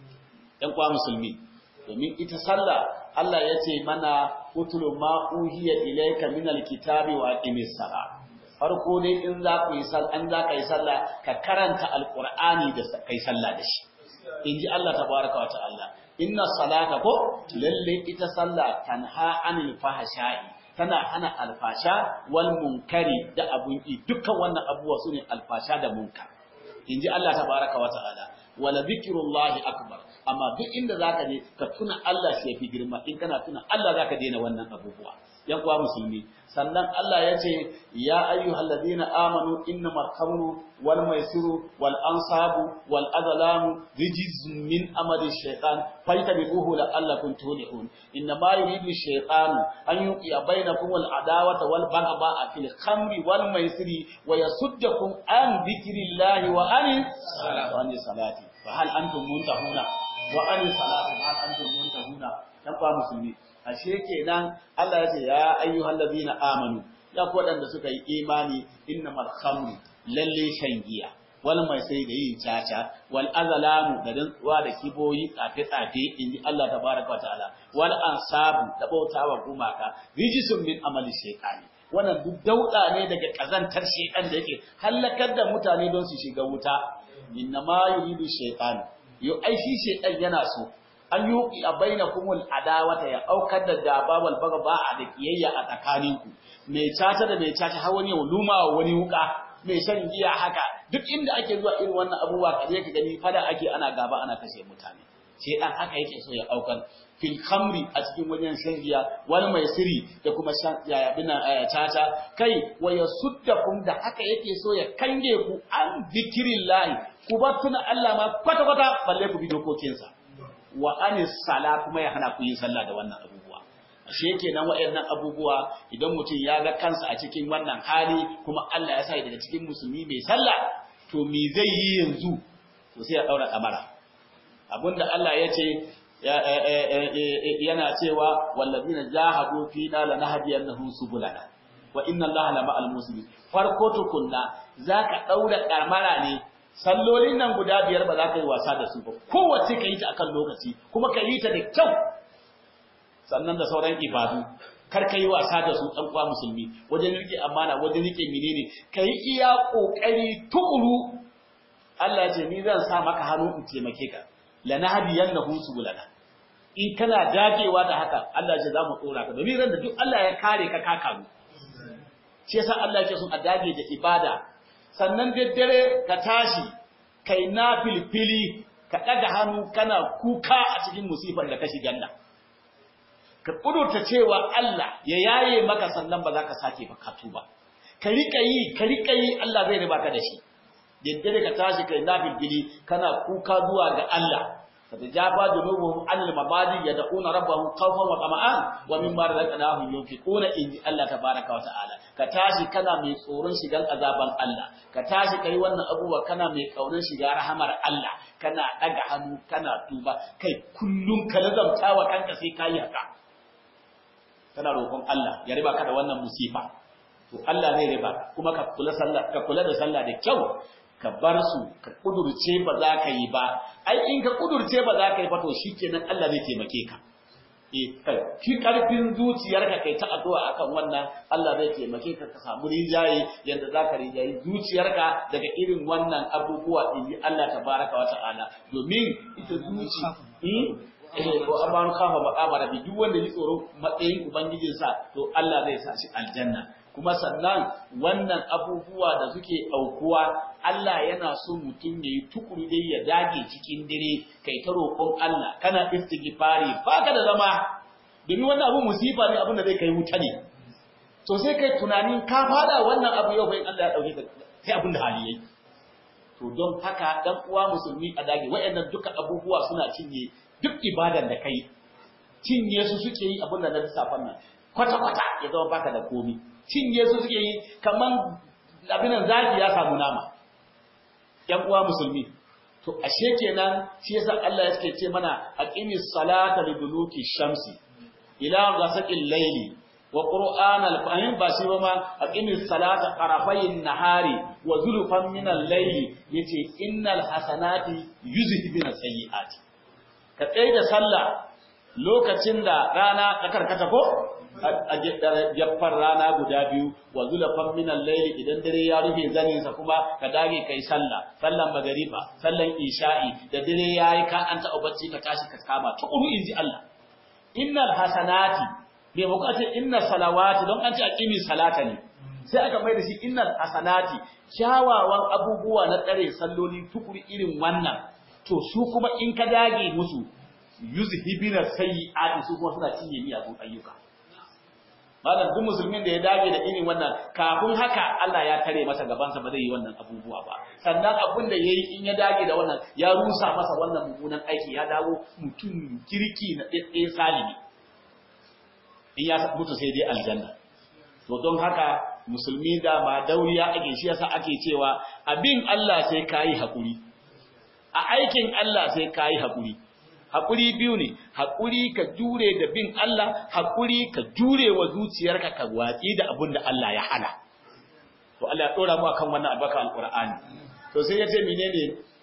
S1: ɗan kwa musulmi domin ita sallah Allah ya ce mana utlu ma uhiya ilayka min alkitabi wa aqimis salat farko dai in za ku yi sallah an za ka yi sallah ka karanta alqur'ani da kai sallah da shi inji Allah tabaraka wa ta'ala inna salata ko lalle ita sallah tanha anil fahsha'i tana hana alfasha wal munkari da abun ki dukkan wannan abubuwa sune alfasha da munkar inji Allah tabaraka wa ta'ala wala zikrullahi akbar amma duk inda zaka je ka tuna Allah shi yafi girma in kana tuna Allah zaka daina wannan abubuwa yan kuwa musulmi sannan Allah ya ce ya ayyuhalladhina amanu innamal khamru wal maisiru wal ansabu wal azlamu rijzun min amali shaytan faytabi'uhu la'allakum tuflihun innama yuridu shaytanu an yuqiya bainakum al adawata wal baghdha fil khamri wal maisiri wa yasuddakum an dhikrillahi wa anis salati fa hal antum muntahuna wa anis salati hal antum muntahuna yan kuwa musulmi ashe kenan Allah ya ce ya ayyuhal ladina amanu ya ku wadanda suka yi imani innamal khamru lalle shan giya wal mai sai da yin caca wal azlamu da dantsuwa da kiboyi tsafe tsafe inji Allah tabaaraka wataala wal ansabu da bautawa gumaka rijisun min amali shaytani wannan duk dauda ne daga kazantar shaytan da yake halakar da mutane don su shiga wuta innama yuridu shaytan yo ai shi shaytan yana so an yuki a bainakumul adawata ya aukar da gaba wal bagaba a da kiyayya a tsakaninku mai cata da mai cata har wani ya luma wa wani wuka mai shan giya haka duk inda ake zuwa irin wannan abubuwa kaje ka gani fada ake ana gaba ana kashe mutane sai dan haka yake so ya aukar fil khamri a cikin wajen shan giya wal maisiri da kuma shan yaya bina cata kai wa yasuddakum da haka yake so ya kange ku an zikrillahi ku bar tuna Allah ma kwata kwata balle ku bi dokokinsa wa anis sala kuma ya hana ku yin sallah da wannan abubuwa ashe kenan wayannan abubuwa idan mutum ya ga kansa a cikin wannan hali kuma Allah ya sa daga cikin musulmi mai sallah to me zai yi yanzu to sai ya daura kamara abinda Allah ya ce yana cewa wallazina jahadu fina lanahdiyannahum subulana wa inna Allaha lama'al muslimin farko tukunna zaka daura kamara ne sallolin nan guda biyar ba za ka yi wasa da su ba kowace ka yi ta akan lokaci kuma ka yi ta da kyau sannan da sauran ibadu kar ka yi wasa da su ɗan kwa musulmi wajen rike amana wajen rike menene ka yi iya ƙoƙari tukuru Allah ya ce ni zan sa maka hannu in taimake ka lanahdiyannahu subulana in kana dagewa da haka Allah ya ce za mu tsora ka domin ran da duk Allah ya kare ka ka karu shi yasa Allah yake son a dage da ibada sannan daddare ka tashi kai na filfili ka ɗaga hannu kana kuka a cikin musifar da ka shiga nan ka kudurta cewa Allah ya yaye maka sannan ba za ka sake ba ka tuba ka rika yi ka rika yi Allah zai riba ka da shi daddare ka tashi kai na filfili kana kuka zuwa ga Allah فتجافى جنوبهم عن المبادئ يدعون ربهم خوفا وطمعا ومما رزقناهم ينفقون إن الله تبارك وتعالى كتاشي كنا من tsoron shigan azaban Allah ka tashi kai wannan abubuwa kana mai kaunar shiga rahamar Allah kana daga hannu kana tuba kai kullum ka lazamtawa kanka sai kai haka kana roƙon Allah ya riba ka da wannan musifa to Allah zai riba kuma ka kula sallah ka kula da sallah da kyau ka bar su ka kudurce ba za ka yi ba ai in ka kudurce ba za ka yi ba to shikenan Allah zai taimake ka eh kai ki karfin zuciyarka kai ta addu'a akan wannan Allah zai taimake ka ka samu rijaye yanda za ka rijaye zuciyarka daga irin wannan abubuwa din Allah tabaraka wa ta'ala domin ita zuci eh ko abanu kafa maqama rabbi duk wanda ji tsoro matsayin ubangijinsa to Allah zai sa shi aljanna kuma sannan wannan abubuwa da suke aukuwa Allah yana so mutum ya yi tukuri dai ya dage cikin dare kai ta roƙon Allah kana istighfari baka da zama domin wannan abu musifa ne abin da zai kai wuta ne to sai kai tunanin ka fada wannan abu yau bai Allah ya dauke ka sai abin da hali yayi to don haka dan uwa musulmi a dage wayannan duka abubuwa suna cinye duk ibadan da kai cinye su suke yi abin da na lissafan nan kwata kwata ya zama baka da komi cinye su suke yi kaman abin nan zaki ya samu nama yan uwa musulmi to ashe kenan shi yasa Allah yake ce mana aqimis salata liduluki shamsi ila ghasaqil layli wa qur'an al-fahim ba shi ba ma aqimis salata qarafayn nahari wa zulfan min al-layli yace innal hasanati yuzhibuna sayyi'ati ka tsaye da sallah lokacin da rana ta karkata ko a jaffar rana guda biyu wa zulfan min al-layli idan dare ya rufe zanin sa kuma ka dage kai sallah sallan magariba sallan isha'i da dare yayi ka an ta bacci ka tashi ka kama tukuru inji Allah innal hasanati bai bukatar inna salawati don an ce aqimi salata ne sai aka mai da shi innal hasanati kyawawan abubuwa na tsare salloli tukuri irin wannan to su kuma in ka dage musu yuzhibina sayyi'ati su kuma suna cinye miyagun ayyuka malam duk musulmin da ya dage da irin wannan kafin haka Allah ya tare masa gaban sa ba zai yi wannan abubuwa ba sannan abin da yayi in ya dage da wannan ya rusa masa wannan mummunan aiki ya dawo mutum kirki na dade salimi in ya mutu sai dai aljanna to don haka musulmi da ma dauriya ake shi yasa ake cewa abin Allah sai kai hakuri a aikin Allah sai kai hakuri hakuri biyu ne hakuri ka jure da bin Allah hakuri ka jure wa zuciyarka ka watsi da abin da Allah ya hana to Allah ya dora mu akan wannan albaka alqur'ani to sai yace menene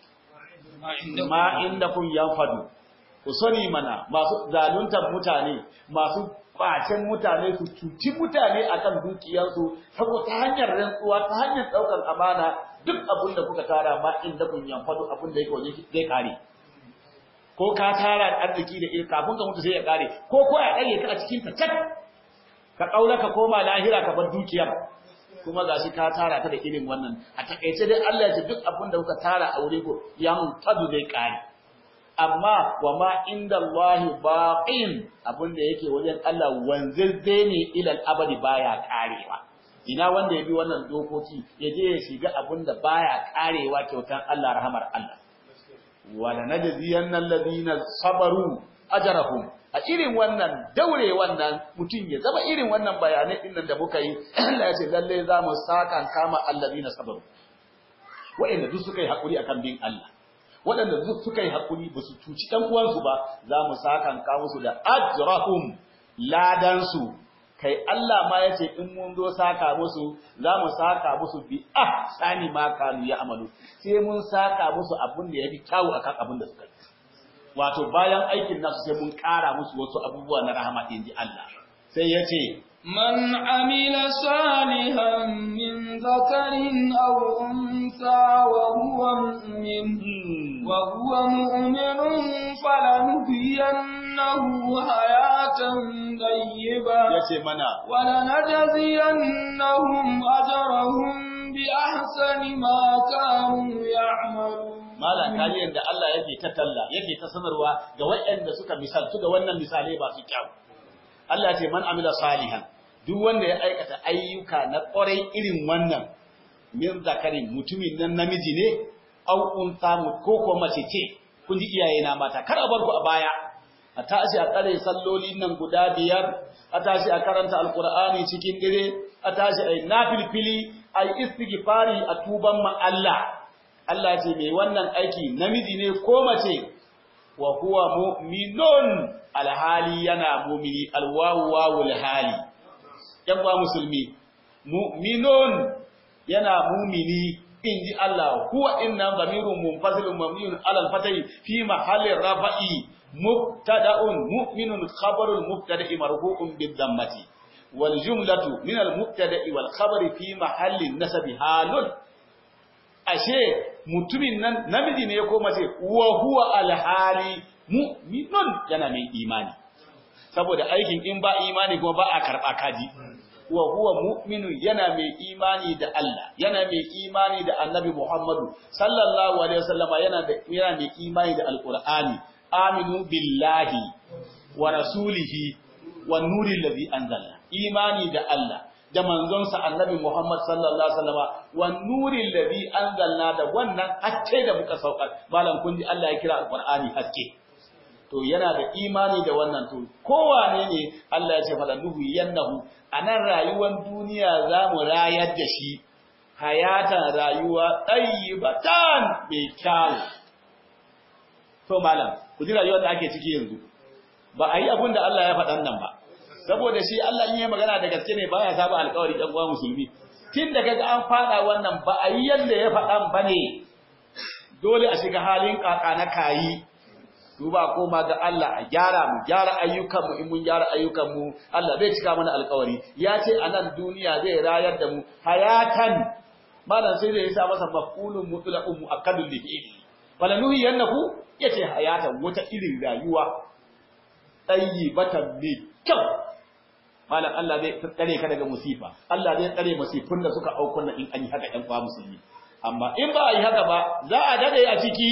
S1: ma indakum yanfadu ku sani mana masu zaluntar mutane masu bacin mutane su cuci mutane akan dukiyarsu saboda ta hanyar rantsuwa ta hanyar daukar amana duk abin da kuka tara ma inda kun yanfado abin da yake waje zai kare ko ka tara arziki da ilka kafin ka mutu sai ya kare ko ko ya kare ka a cikin ta tat ka kaura ka koma lahira ka bar dukiyar kuma gashi ka tara ta da irin wannan a takeice dai Allah ya ce duk abin da kuka tara a wuri ko yan tadu zai kare amma wa ma inda Allahi baqin abinda yake wajen Allah wanzirze ne ilal abadi baya karewa ina wanda ya bi wannan dokoki ya je ya shiga abinda baya karewa kyautan Allah rahamar Allah wala najziyanna alladhina sabaru ajrahum a irin wannan daure wannan mutun ya zama irin wannan bayanai din nan da muka yi Allah ya ce lalle za mu saka kama alladhina sabaru wa'inda duk suka yi hakuri akan bin Allah waɗanda suka yi haƙuri ba su cuci ɗan uwansu ba za mu sakanka musu da ajrahum ladansu kai Allah ma ya ce in mun zo saka musu za mu saka musu bi ahsani ma kanu ya'malu sai mun saka musu abin da yafi kyawu akan abin da suka yi wato bayan aikin nasu sai mun ƙara musu wasu abubuwa na rahama inji Allah sai ya ce
S2: من عمل صالحا من ذكر أو أنثى وهو مؤمن وهو مؤمن فلنحيينه حياة طيبة ولنجزينهم أجرهم بأحسن ما كانوا يعملون
S1: malam kaji yadda Allah yake ta talla yake ta sanarwa ga waɗanda suka misaltu da wannan misalai ba su kyau Allah ya ce man amila salihan duk wanda ya aikata ayyuka na ƙwarai irin wannan min zakarin mutumin nan namiji ne au unta mu ko ko mace ce kun ji iyaye na mata kar a bar ku a baya a tashi a tsare salloli nan guda biyar a tashi a karanta alqur'ani cikin dire a tashi ai nafilfili ai istighfari a tuban ma Allah Allah ce mai wannan aiki namiji ne ko mace wa huwa mu'minun alhali yana mu'mini alwawu wawul hali yan ba musulmi mu'minun yana mu'mini inji Allah huwa inna dhamirun munfasilun mabniun ala al-fathi fi mahalli rafa'i mubtada'un mu'minun khabarul mubtada'i marfu'un bid-dammati wal jumlatu min al-mubtada'i wal khabari fi mahalli nasabi halun ashe mutumin nan namiji ne ko mace wa huwa alhali mu'minun yana mai imani saboda aikin in ba imani kuma ba a karba kaji wa huwa mu'minun yana mai imani da Allah yana mai imani da Annabi Muhammadu sallallahu alaihi wasallama yana da yana mai imani da alqur'ani aminu billahi wa rasulihi wan nuril ladhi anzalna imani da Allah da manzonsa annabi Muhammad sallallahu alaihi wasallam wan nuril ladhi anzalna da wannan haske da muka saukar malam kun ji Allah ya kira alqur'ani haske to yana da imani da wannan to kowane ne Allah ya ce falaluhu yannahu anan rayuwar duniya zamu rayar da shi hayatan rayuwa tayyibatan mai kyau to malam ku ji rayuwar da ake ciki yanzu ba a yi abin da Allah ya faɗan nan ba saboda shi Allah in yi magana da gaske ne baya saba alƙawari dan uwa musulmi tun da kaga an fada wannan ba a yi yanda ya faɗan bane dole a shiga halin kaka na kayi duba koma ga Allah a gyara mu gyara ayyukan mu in mun gyara ayyukan mu Allah zai cika mana alƙawari ya ce a nan duniya zai rayar da mu hayatan malam sai zai sa masa maf'ulun mutlaqun muakkadun lihi falanuhi yannahu yace hayatan wata irin rayuwa tayyibatan mai kyau malam Allah zai tsare ka daga musifa Allah zai tsare musifun da suka auku nan in an yi haka ɗan kwa musulmi amma in ba a yi haka ba za a dade a ciki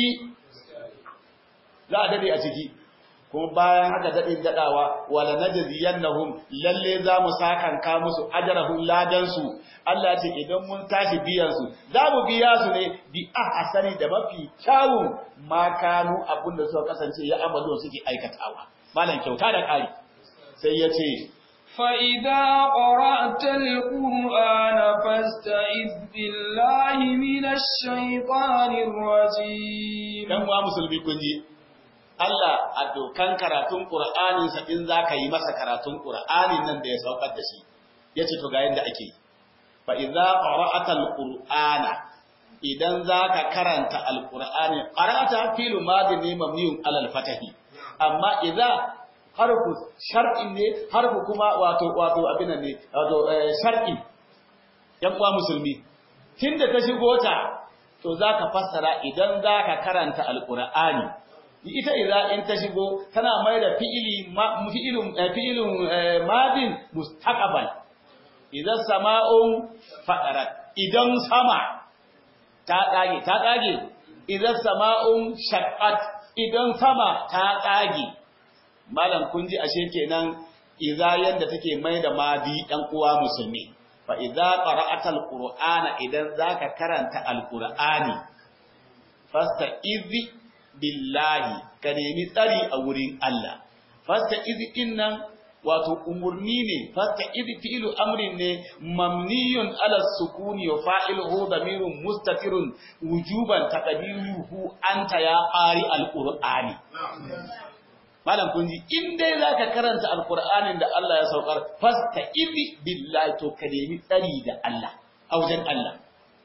S1: za a dade a ciki kuma bayan haka dadin dadawa wala najziyannahum lalle za mu sakanka musu ajrahum ladan su Allah ya ce idan mun tashi biyan su za mu biya su ne bi ahsani da mafi kyawun ma kanu abinda suka kasance ya amalo suke aikatawa malam kyauta da kari sai ya ce
S2: فَإِذَا قَرَأْتَ الْقُرْآنَ فَاسْتَعِذْ بِاللَّهِ مِنَ الشَّيْطَانِ الرَّجِيمِ dan wa musulmi kun ji Allah a dokan karatun Qur'anin sa in zaka yi masa karatun Qur'anin nan da ya saukar da shi yace to ga yanda ake fa idza qara'ata al-qur'ana idan zaka karanta al-qur'ani qara'ata fi'l madhi ne mabniun ala al-fatahi amma idza harfu shar'in ne harfu kuma wato wato abin ne wato shar'i yan uwa musulmi tunda ta shigo ta to zaka fassara idan zaka karanta al-qur'ani ita idza in ta shigo tana mai da fi'ili fi'ilun fi'ilun madin mustaqbal idan sama'un fadarat idan sama ta kage ta kage idan sama'un shaqqat idan sama ta kage malam kun ji ashe kenan idza yanda take mai da madi dan uwa musulmi fa idza qara'ata alqur'ana idan zaka karanta alqur'ani fasta'iz billahi ka nemi tsari a wurin Allah fasta'iz innan wato umurni ne fasta'iz fi'lu amrin ne mamniyun ala sukuni wa fa'iluhu damirun mustatirun wujuban taqdiruhu anta ya qari alqur'ani malam kun ji in dai zaka karanta alqur'anin da Allah ya saukar fasta'iz billahi to ka nemi tsari da Allah a wajen Allah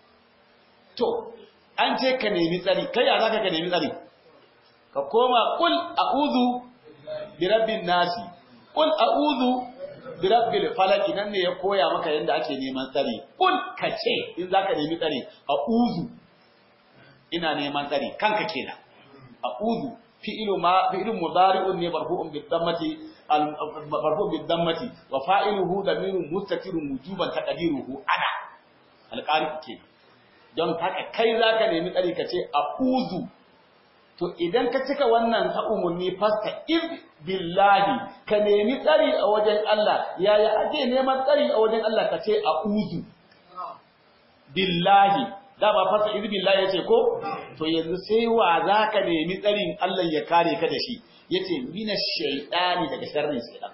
S2: to an ce ka nemi tsari kai ya zaka ka nemi tsari ka koma qul a'udhu bi rabbin nasi qul a'udhu bi rabbil falaq nan ne ya koya maka yanda ake neman tsari qul kace in zaka nemi tsari a'udhu ina neman tsari kanka kenan a'udhu fi'lu ma fi'lu mudari'un ne marfu'un bi dhammati marfu' bi dhammati wa fa'iluhu damirun mustatirun wujuban taqdiruhu ana alqari kenan don haka kai zaka nemi tsari kace a'udhu to idan ka cika wannan ta umurni fasta iz billahi ka nemi tsari a wajen Allah yaya ake neman tsari a wajen Allah ka ce a'udhu billahi da ba fasta iz billahi yace ko to yanzu sai wa zaka nemi tsarin Allah ya kare ka da shi yace minash shaytani daga sharrin shaytan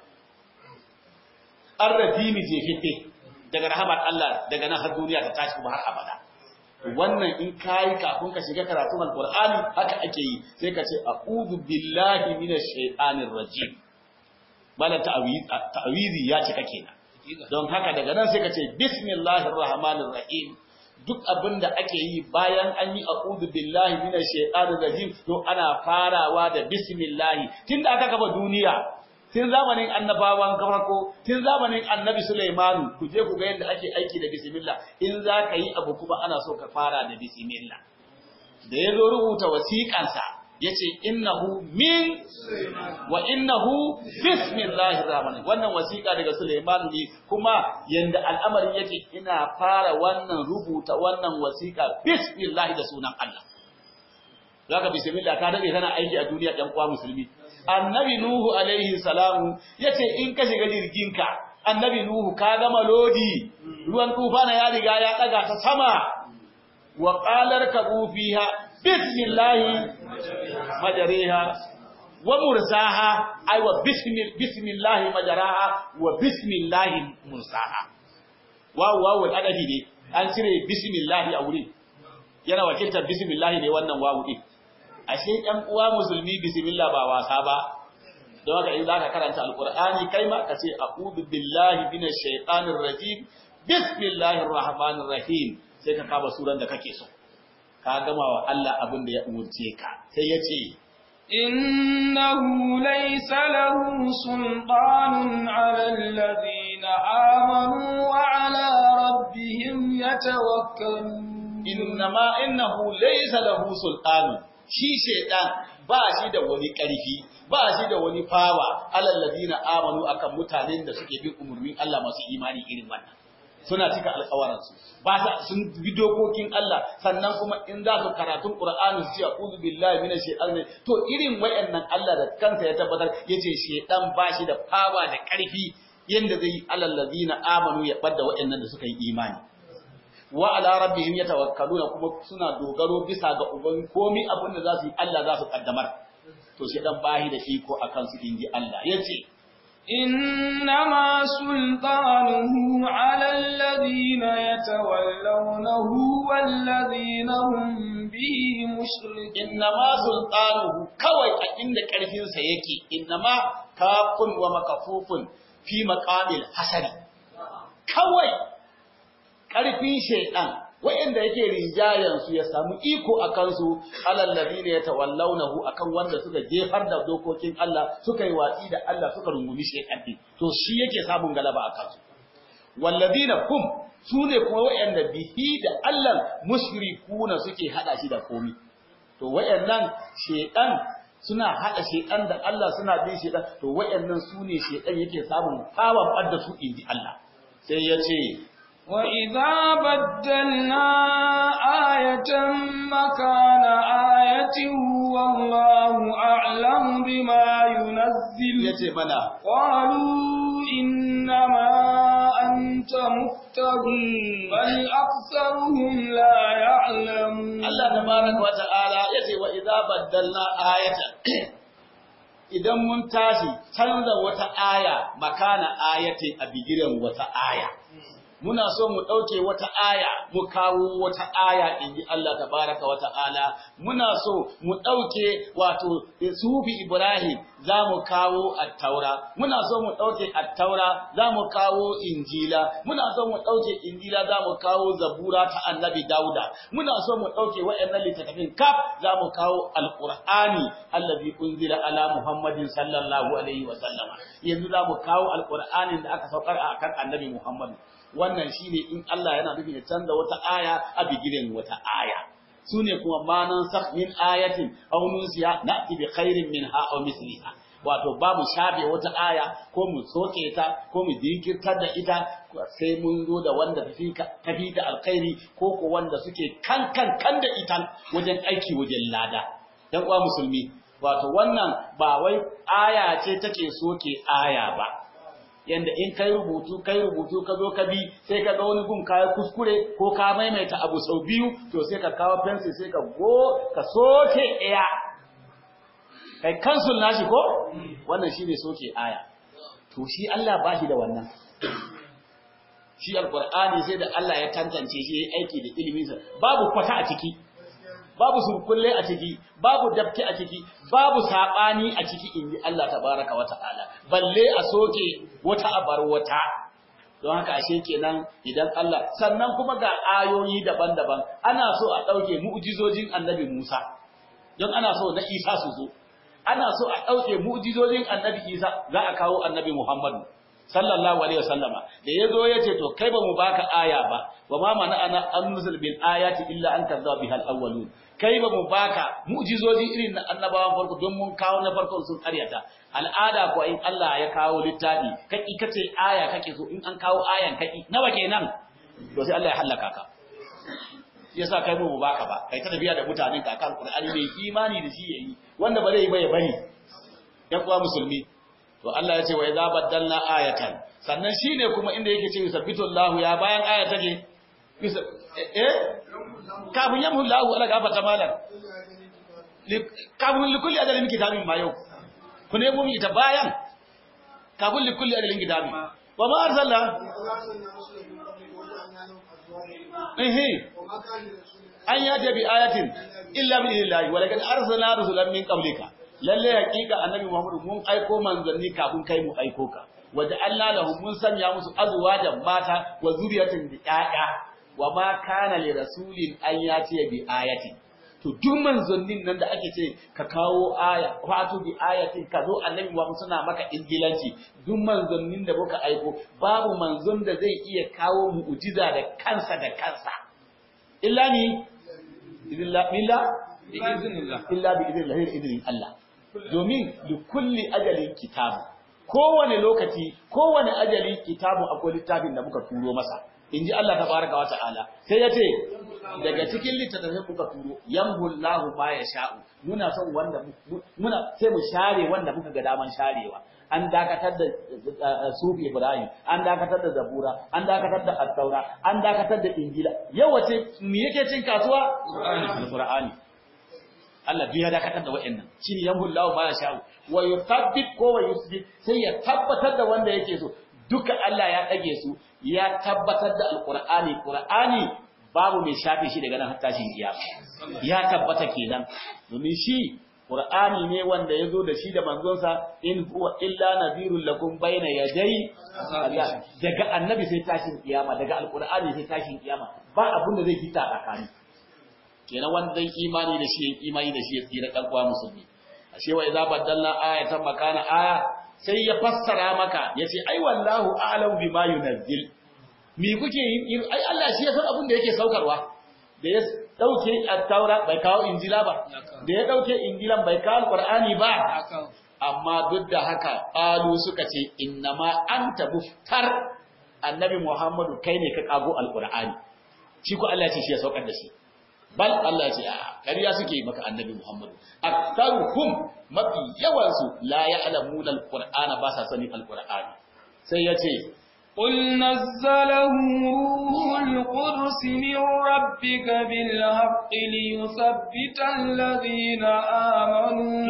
S2: arrajimi jefife daga rahmat Allah daga nan har duniya ta tashi kuma har abada wannan in kai kafin ka shiga karatun alqur'ani haka ake yi sai ka ce a'udhu billahi minash shaitanir rajim bala ta'awiz ta'awizi ya cika kenan don haka daga nan sai ka ce bismillahir rahmanir rahim duk abinda ake yi bayan an yi a'udhu billahi minash shaitanir rajim to ana farawa da bismillah tunda aka kafa duniya tun zamanin annabawan farko tun zamanin annabi Sulaimanu ku je ku ga yadda ake aiki da bismillah in za ka yi abu kuma ana so ka fara da bismillah da ya zo rubuta wasiƙansa ya ce innahu min wa innahu bismillahir rahmanir wannan wasiƙa daga Sulaimanu ne kuma yanda al'amarin yake ina fara wannan rubuta wannan wasiƙa bismillah da sunan Allah zaka bismillah ka dade tana aiki a duniya ɗan uwa musulmi annabi nuhu alaihi salamu yace in ka shiga jirginka
S1: annabi Nuhu ka gama lodi ruwan tufana ya riga ya daga ta sama wa qalar kabu fiha bismillahi majariha wa mursaha ay wa bismil bismillahi majaraha wa bismillahi mursaha wawu wawu adadi ne an cire bismillahi a wurin yana wakiltar bismillahi ne wannan wawu din ashe ɗan uwa musulmi bismillah ba wasa ba don haka in zaka karanta alqur'ani kai ma ka ce a'udhu billahi minash shaitanir rajim bismillahir rahmanir rahim sai ka kaba suran da kake so ka gama wa Allah abin da ya umurce ka sai ya ce
S2: innahu laysa lahu sultanun 'ala alladhina amanu wa 'ala rabbihim yatawakkalun
S1: innama innahu laysa lahu sultanun shi shaitan ba shi da wani ƙarfi ba shi da wani fawa alal ladina amanu akan mutanen da suke bin umurnin Allah masu imani irin wannan suna cika alƙawaran su ba sa sun bi dokokin Allah sannan kuma in za su karatun Qur'ani su ce a'udhu billahi minash shaitani to irin wayannan Allah da kansa ya tabbatar yace shaitan ba shi da fawa da ƙarfi yanda zai alal ladina amanu ya bada wayannan da suka yi imani wa ala rabbihim yatawakkaluna kuma suna dogaro bisa ga uban komai abin da za su yi Allah za su kaddamar to shi dan bahi da iko akan su inji Allah yace
S2: innama sultanuhu ala alladhina yatawallawnahu walladhina hum bihi mushrikun
S1: innama sultanuhu kawai a inda karfin sa yake innama kafun wa makafufun fi maqamil hasari kawai ƙarfin shaiɗan wa'inda yake rinjayen su ya samu iko a kansu alal ladina yatawallawnahu akan wanda suka jefar da dokokin Allah suka yi watsi da Allah suka rungumi shaiɗan din to shi yake samun galaba a kansu walladina kum sune kuma wa'inda bihi da Allah mushrikuna suke hada shi da komi to wa'annan shaiɗan suna hada shaiɗan da Allah suna bin shaiɗan to wa'annan sune shaiɗan yake samun power da su inji Allah sai ya ce
S2: وَإِذَا بَدَّلْنَا آيَةً مَكَانَ آيَةٍ وَاللَّهُ أَعْلَمُ بِمَا يُنَزِّلُ قَالُوا إِنَّمَا أَنْتَ مُفْتَرٍ بَلْ أَكْثَرُهُمْ لَا يَعْلَمُونَ
S1: Allah tabaraka wa ta'ala yace wa idza baddalna ayatan idan mun tashi canza wata aya makana ayatin a bigiren wata aya muna so mu ɗauke wata aya mu kawo wata aya inji Allah tabaraka wa ta'ala muna so mu ɗauke wato sufi Ibrahim za mu kawo at-taura muna so mu ɗauke at-taura za mu kawo injila muna so mu ɗauke injila za mu kawo zabura ta annabi Dauda muna so mu ɗauke waɗannan littattafin kaf za mu kawo alqur'ani allazi unzila ala Muhammadin sallallahu alaihi wa sallama yanzu za mu kawo alqur'anin da aka saukar a kan annabi Muhammad wannan shine in Allah yana nufin ya canza wata aya a bigiren wata aya sune kuma manan sakh min ayatin aw nunsiya na'ti bi khairin minha aw misliha wato babu shafe wata aya ko mu soke ta ko mu dinkirtar da ita sai mun zo da wanda tafi tafi da alkhairi ko ko wanda suke kan kan kan da ita wajen aiki wajen lada dan uwa musulmi wato wannan ba wai aya ce take soke aya ba yanda in kai rubutu kai rubutu ka zo ka bi sai ka ga wani gun kai kuskure ko ka maimaita abu sau biyu to sai ka kawo pencil sai ka go ka soke ɗaya kai cancel nashi ko wannan shine soke aya to shi Allah ba shi da wannan shi alqur'ani sai da Allah ya tantance shi yayi aiki da ilimin sa babu kwata a ciki babu surkulle a ciki babu dabti a ciki babu sabani a ciki inji Allah tabaraka wa ta'ala balle a soke wata abar wata don haka ashe kenan idan Allah sannan kuma ga ayoyi daban-daban ana so a dauke mu'jizojin annabi Musa don ana so na Isa su zo ana so a dauke mu'jizojin annabi Isa za a kawo annabi Muhammad sallallahu alaihi wasallama da yazo yace to kai ba mu baka aya ba wa ma mana ana anzul bil ayati illa an kazzaba bihal awwalun kai ba mu baka mu'jizoji irin na annabawan farko don mun kawo na farkon sun karyata al'ada ko in Allah ya kawo littafi kaki kace aya kake so in an kawo ayan kaki nawa kenan to sai Allah ya halaka ka yasa kai ba mu baka ba kai ta tafiya da mutanen ka kan Qur'ani mai imani da shi yayi wanda ba zai ba ya bari ya kuwa musulmi to to Allah ya ce wa idza baddalna ayatan sannan shine kuma inda yake ce yusabbitu Allahu ya bayan aya take eh kafin yamhu Allahu ala gafata malan kafin likulli ajalin kitabin ma yau ku ne mu ita bayan kafin likulli ajalin kitabin wa ma arsalna eh an yaje bi ayatin illa bi illahi wa laqad arsalna rusulan min qablika lalle hakika annabi Muhammad mun aiko manzanni kafin kai mu aiko ka wanda Allah lahu mun sanya musu azwajan mata wa zuriyatin da ƴaƴa wa ma kana li rasulin an yati bi ayatin to duk manzannin nan da ake ce ka kawo aya wato bi ayatin ka zo annabi Muhammad suna maka ingilanci duk manzannin da muka aiko babu manzon da zai iya kawo mu'jiza da kansa da kansa illa ni illa illa bi iznillah illa bi iznillah idrin Allah domin da kulli ajalin kitabu kowane lokaci kowane ajali kitabu akwai littafin da muka turo masa inji Allah tabaraka wa ta'ala sai yace daga cikin littafin muka turo yamhullahu ma yasha'u muna son wanda muna sai mu share wanda muka ga daman sharewa an dakatar da sufi Ibrahim an dakatar da Zabura an dakatar da At-Taura an dakatar da Injila yawace me yake cin kasuwa Qur'ani Allah biya dakatar da wa'annan shine yamhullahu ma yasha'u wa yuthabbit ko wa yusbit sai ya tabbatar da wanda yake so duka Allah ya dage su ya tabbatar da alqur'ani qur'ani babu mai shafe shi daga nan har tashin kiyama ya tabbata kenan domin shi qur'ani ne wanda yazo da shi da manzonsa in huwa illa nadhirul lakum bayna yaday daga annabi sai tashin kiyama daga alqur'ani sai tashin kiyama ba abun da zai fita tsakani kenan wanda imani da shi imani da shi ya tsira kalkwa musulmi ashe wa idza badalna ayatan makana aya sai ya fassara maka yace ai wallahu a'lam bima yunazzil me kuke yin ai Allah shi ya san abin da yake saukarwa da ya dauke at-taura bai kawo injila ba da ya dauke injilan bai kawo alqur'ani ba amma duk da haka qalu suka ce innama anta muftar annabi Muhammadu kai ne ka kago alqur'ani shi ko Allah ya ce shi ya saukar da shi bal Allah ce a ƙarya suke maka annabi Muhammad aktharuhum mafi yawan su la ya'lamuna alqur'ana ba sa sani alqur'ani sai yace
S2: qul nazzalahu ruhul qudus min rabbika bil haqqi liyuthabbita alladhina amanu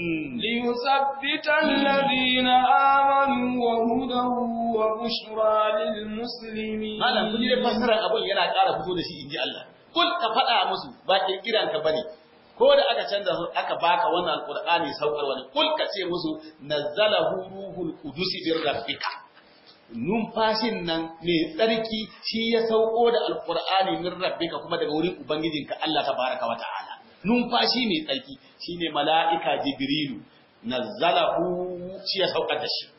S2: liyuthabbita alladhina amanu wa hudan wa bushra lil muslimin
S1: malam kun yi fassarar abun yana ƙara fito da shi inji Allah kul ka faɗa musu ba kirkiran ka bane ko da aka canza aka baka wannan alqur'ani saukar wani kul ka ce musu nazzalahu ruhul qudus bir rabbika numfashin nan mai tsarki shi ya sauko da alqur'ani min rabbika kuma daga wurin ubangijinka Allah tabaaraka wa ta'ala numfashi mai tsarki shine mala'ika jibrilu nazzalahu shi ya saukar da shi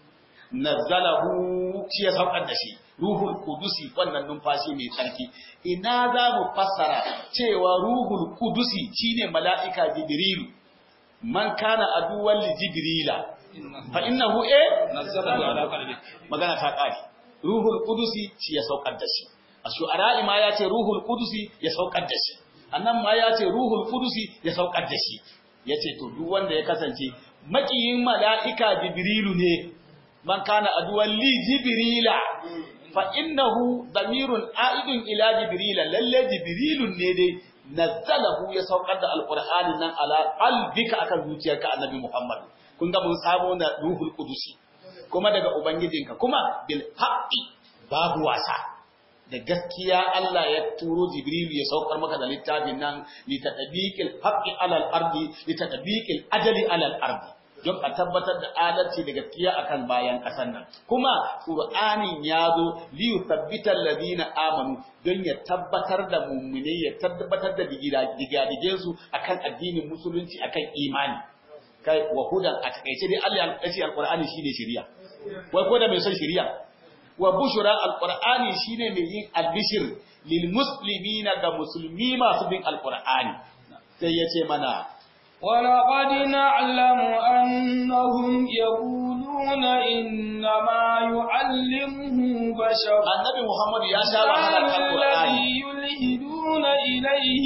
S1: nazzalahu shi ya saukar da shi ruhul qudusi wannan numfashi mai tsarki ina za mu fassara cewa ruhul qudusi shine mala'ika jibrilu man kana aduwwan li jibrila fa innahu eh nazzalahu ala qalbi magana ta kai ruhul qudusi shi ya saukar da shi ash-shu'ara ma ya ce ruhul qudusi ya saukar da shi annan ma ya ce ruhul qudusi ya saukar da shi yace to duk wanda ya kasance makiyin mala'ika jibrilu ne man kana aduwwan li jibrila fa innahu damirun a'idun ila jibril lalle jibrilun ne dai nazzalahu ya saukar da alqur'ani nan ala qalbika akan zuciyarka annabi muhammad kun ga mun sabo na ruhul qudusi kuma daga ubangijinka kuma bil haqqi babu wasa da gaskiya Allah ya turo jibril ya saukar maka da littafin nan li tadbiqil haqqi ala al-ardi li tadbiqil ajali ala al-ardi don a tabbatar da adalci da gaskiya akan bayan ƙasar nan kuma qur'anin yazo li yuthabbital ladina amanu don ya tabbatar da mu'mini ya tabbatar da digadigen su akan addinin musulunci akan imani kai wa hudan a takeice dai Allah ya ce alqur'ani shine shari'a wai ko da mai son shari'a wa bushra alqur'ani shine mai yin albishir lil muslimina ga musulmi masu bin alqur'ani sai yace mana
S2: ولقد نعلم أنهم يقولون إنما يعلمه بشر
S1: النبي محمد يا شاء الله
S2: الذي يلهدون إليه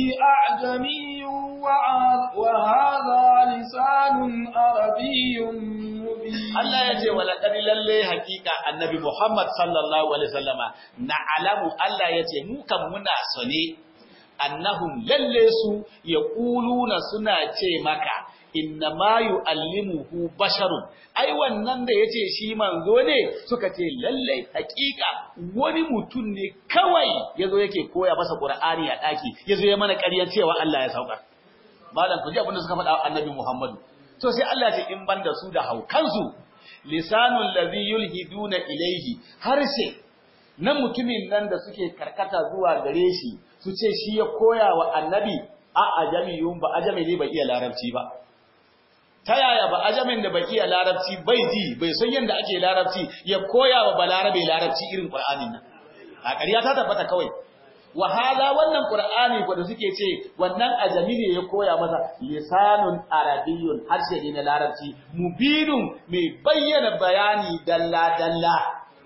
S2: أعجمي وهذا لسان عربي مبين
S1: Allah ya ce wala qad lalle haqiqa annabi Muhammad sallallahu alaihi wasallama na'lamu Allah ya ce mu kan muna sane annahum lalle su yaquluna suna ce maka inna ma yu'allimuhu basharun ai wannan da yace shi manzo ne suka ce lalle haqiqa wani mutum ne kawai yazo yake koya masa Qur'ani a daki yazo ya mana ƙarya cewa Allah ya sauka malam ku ji abin da suka faɗa annabi Muhammadu to sai Allah ce in banda su da haukansu lisanul ladhi yulhiduna ilayhi harshe na mutumin nan da suke karkata zuwa gare shi su ce shi ya koya wa annabi a ajamiyun ba ajami ne bai iya larabci ba ta yaya ba ajamin da bai iya larabci bai ji bai san yadda ake larabci ya koya wa balarabe larabci irin qur'anin nan a ƙarya ta tabbata kawai wahala wannan qur'ani ko da suke ce wannan ajami ne ya koya masa lisanun arabiyyun harshe ne na larabci mubinun mai bayyana bayani dalla dalla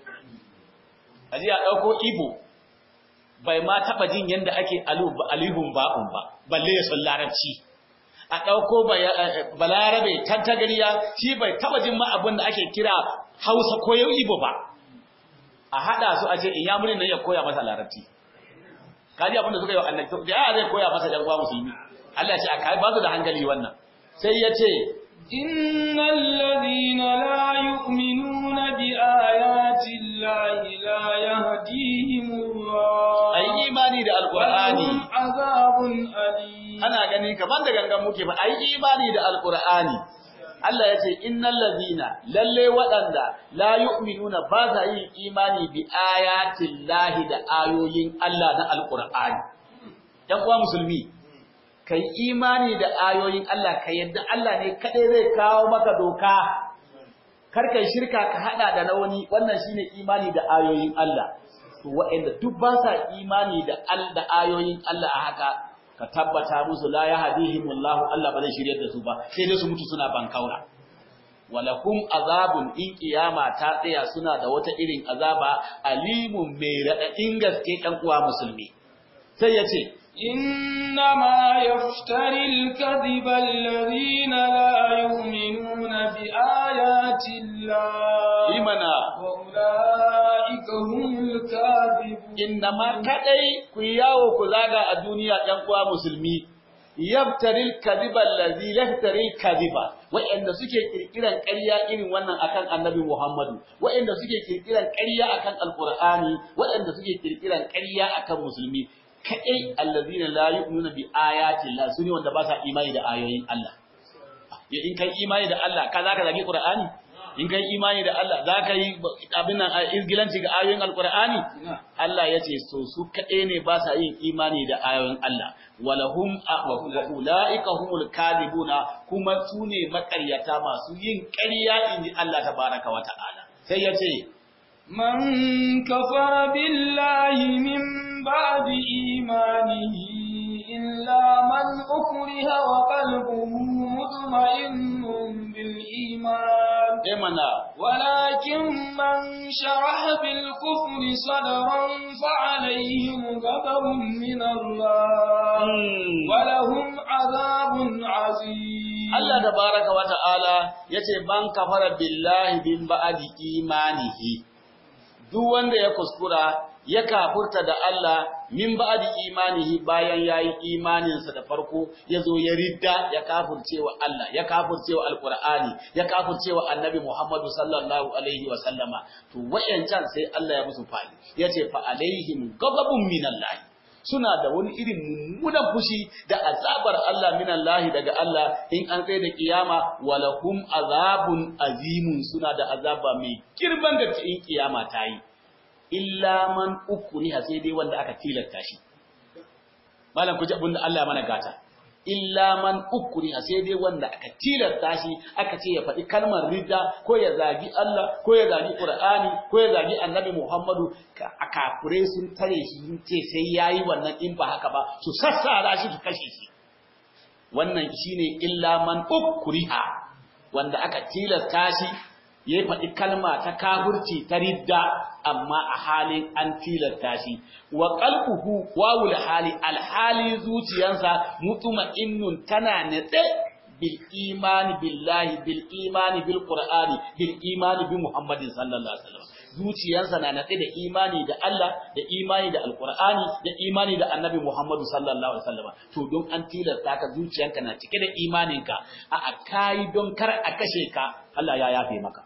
S1: aje a dauko ibo bai ma taba jin yanda ake alihun ba'un ba balle ya san larabci a dauko balarabe tantagariya shi bai taba jin ma abin da ake kira Hausa ko yau ibo ba a hada su a ce in ya murin nan ya koya masa larabci kaji abin da suka yi wa annabi da ya zai koya masa yan uwa musulmi Allah ya ce a kai ba su da hankali wannan sai ya ce
S2: innal ladina la yu'minuna bi ayati llahi la yahdihimullah
S1: ai imani da alqur'ani
S2: azabun alim
S1: ana gani kaman da gangan muke ba ai imani da alqur'ani Allah ya ce innal ladina lalle waɗanda la yu'minuna ba za yin imani bi ayatin lahi da ayoyin Allah na alqur'ani dan uwa musulmi kai imani da ayoyin Allah kai yadda Allah ne kadai zai kawo maka doka kar kai shirka ka hada da na wani wannan shine imani da ayoyin Allah to waɗanda duk ba sa imani da al da ayoyin Allah a haka ka tabbata musu la yahdihimullahu Allah ba zai shiryar da su ba sai dai su mutu suna bankaura walakum azabun in kiyama ta tsaya suna da wata irin azaba alimun mai radadin gaske dan uwa musulmi sai yace
S2: innama yaftaril kadhiba alladhina la yu'minuna bi ayati llahi
S1: imana
S2: wa ulaika humul kadhibun
S1: innama kadai ku yawo ku zaga a duniya dan uwa musulmi yaftaril kadhiba allazi yaftaril kadhiba wa'anda suke kirkiran ƙarya irin wannan akan annabi Muhammadu wa'anda suke kirkiran ƙarya akan alqur'ani wa'anda suke kirkiran ƙarya akan musulmi kadai allazina la yu'minuna bi ayati Allah sune wanda ba sa imani da ayoyin Allah ya in kai imani da Allah ka zaka zagi qur'ani in kai imani da Allah zaka yi abin nan izgilanci ga ayoyin alqur'ani Allah yace so su kadai ne ba sa yin imani da ayoyin Allah walahum wa ulaika humul kadibuna kuma sune makaryata masu yin ƙarya inji Allah tabaaraka wa ta'ala sai yace
S2: man kafara billahi min ba'di imanihi illa man ukriha wa qalbuhu mutma'innun bil iman
S1: emana
S2: walakin man sharaha bil kufri sadran fa alayhim ghadabun min Allah wa lahum adhabun azim
S1: Allah tabaaraka wa ta'ala yace ban kafara billahi bin ba'di imanihi duk wanda ya kuskura ya kafurta da Allah min ba'di imanihi bayan yayi imaninsa da farko yazo ya ridda ya kafurcewa Allah ya kafurcewa alqur'ani ya kafurcewa annabi Muhammadu sallallahu alaihi wa sallama to wayancan sai Allah ya musu fadi yace fa alaihim ghadabun minallahi suna da wani irin mummunan fushi da azabar Allah minallahi daga Allah in an tsaye da kiyama walahum azabun azimun suna da azaba mai girman da in kiyama ta yi illa man ukriha sai dai wanda aka tilasta shi malam ku ji abin da Allah mana gata illa man ukriha sai dai wanda aka tilasta shi aka ce ya faɗi kalmar ridda ko ya zagi Allah ko ya zagi Qur'ani ko ya zagi Annabi Muhammadu a kafure sun tare shi sun ce sai yayi wannan in ba haka ba su sassara shi su kashe shi wannan shine illa man ukriha wanda aka tilasta shi ya faɗi kalma ta kafirci ta ridda amma a halin an tilasta shi wa qalbuhu wawul hali alhali zuciyansa mutma'innun tana nitse bil imani billahi bil imani bil qur'ani bil imani bi muhammadin sallallahu alaihi wasallam zuciyarsa na natsi da imani da Allah da imani da alqur'ani da imani da annabi muhammadu sallallahu alaihi wasallam to don an tilasta ka zuciyanka na cike da imaninka a akai don kar a kashe ka Allah ya yafe maka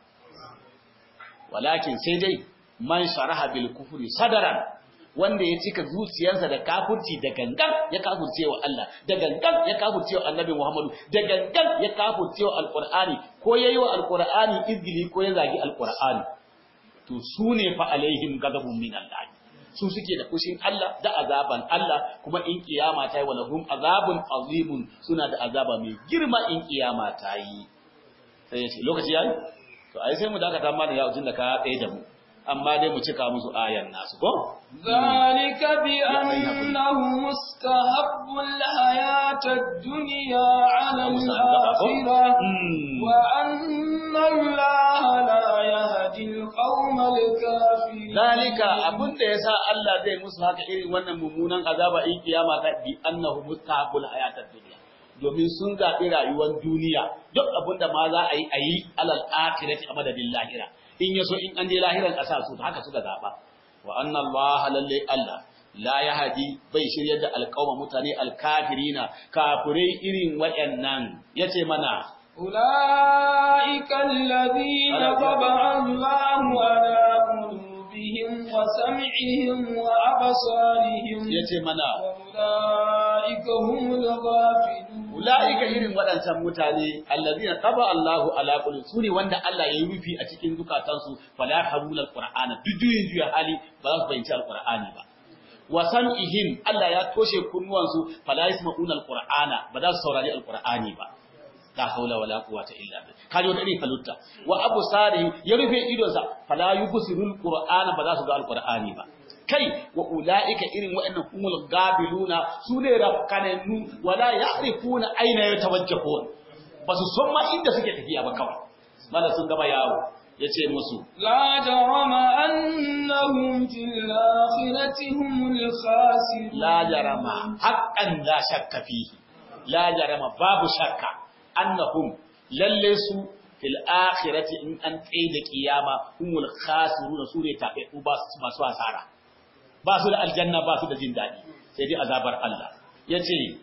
S1: walakin sai dai man sharaha bil kufri sadaran wanda ya cika zuciyarsa da kafirci da gangan ya kafirce wa Allah da gangan ya kafirce wa Annabi Muhammadu da gangan ya kafirce wa Alqur'ani ko yayi wa Alqur'ani izgili ko ya zagi Alqur'ani to sune fa alaihim ghadabun min Allah su suke da fushin Allah da azaban Allah kuma in kiyama ta yi walahum azabun azimun suna da azaba mai girma in kiyama ta yi sai ya ce lokaci yayi to ai sai mu dakata ma da ya da ka tsaye da mu amma dai mu cika musu ayan nasu ko
S2: zalika bi annahu mustahabbul hayatad dunya 'ala al-akhirah wa anna allaha la yahdi al-qawmal kafirin
S1: zalika abunda yasa Allah zai musu haka irin wannan mummunan azaba in kiyama ta bi annahu mustahabbul hayatad dunya domin sun zaɓi rayuwar duniya duk abinda ma za a yi a yi alal akhirati a madadin lahira in yaso in an je lahiran ƙasa su haka suka zaɓa wa anna Allah lalle Allah la yahdi bai shiryar da alƙawma mutane alkafirina kafirai irin waɗannan yace mana
S2: ulaika alladhina taba'a Allahu ala qulubihim wa sam'ihim wa absarihim
S1: yace mana
S2: ulaika humul ghafilun
S1: ulaika irin waɗancan mutane allazina taba Allahu ala qulub sune wanda Allah ya yi rufi a cikin zukatansu fala harul alqur'ana dujuyin juya hali ba za su fahimci alqur'ani ba wa sam'ihim Allah ya toshe kunnuwansu fala yasma'una alqur'ana ba za su saurari alqur'ani ba la haula wala quwwata illa billah kaje wata irin falutta wa absarihim ya rufe idonsa fala yubsirul qur'ana ba za su ga alqur'ani ba kai wa ulaika irin wa'annan humul gabiluna sune rafkananu wala ya'rifuna aina yatawajjahun basu san ma inda suke tafiya ba kawai mala sun gaba yawo yace musu
S2: la jarama annahum fil akhirati humul khasirun
S1: la jarama haqqan la shakka fihi la jarama babu shakka annahum lalle su fil akhirati in an tsaida kiyama humul khasirun sune tabe ba masu asara ba su da aljanna ba su da jin daɗi sai dai azabar Allah yace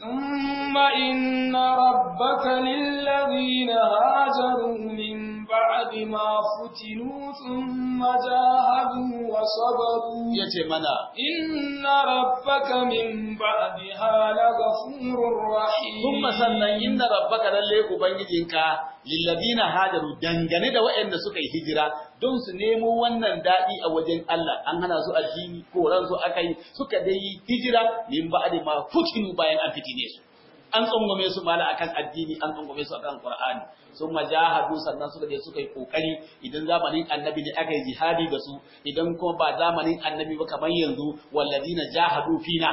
S2: thumma inna rabbaka lilladhina hajaru min ba'di ma futinu thumma jahadu wa sabaru
S1: yace mana
S2: inna rabbaka min ba'diha laghafurur rahim
S1: thumma sannan inna rabbaka lalle ubangijinka lilladhina hajaru dangane da waɗanda suka yi hijira don su nemo wannan daɗi a wajen Allah an hana su addini ko ran su aka yi suka dai yi hijira min ba'di ma futinu bayan an fitine su an tsangwame su mala akan addini an tsangwame su akan Qur'ani sun majahadu sannan suka je suka yi kokari idan zamanin annabi ne aka yi jihadi da su idan kuma ba zamanin annabi ba kamar yanzu walladina jahadu fina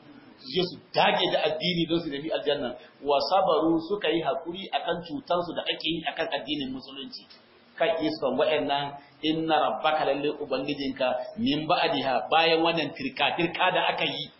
S1: je su dage da addini don su nemi aljanna wa sabaru suka yi hakuri akan cutansu da ake yi akan addinin musulunci kan iskan wa'annan inna rabbaka lalle ubangijinka min ba'diha bayan wannan tirka tirka da aka yi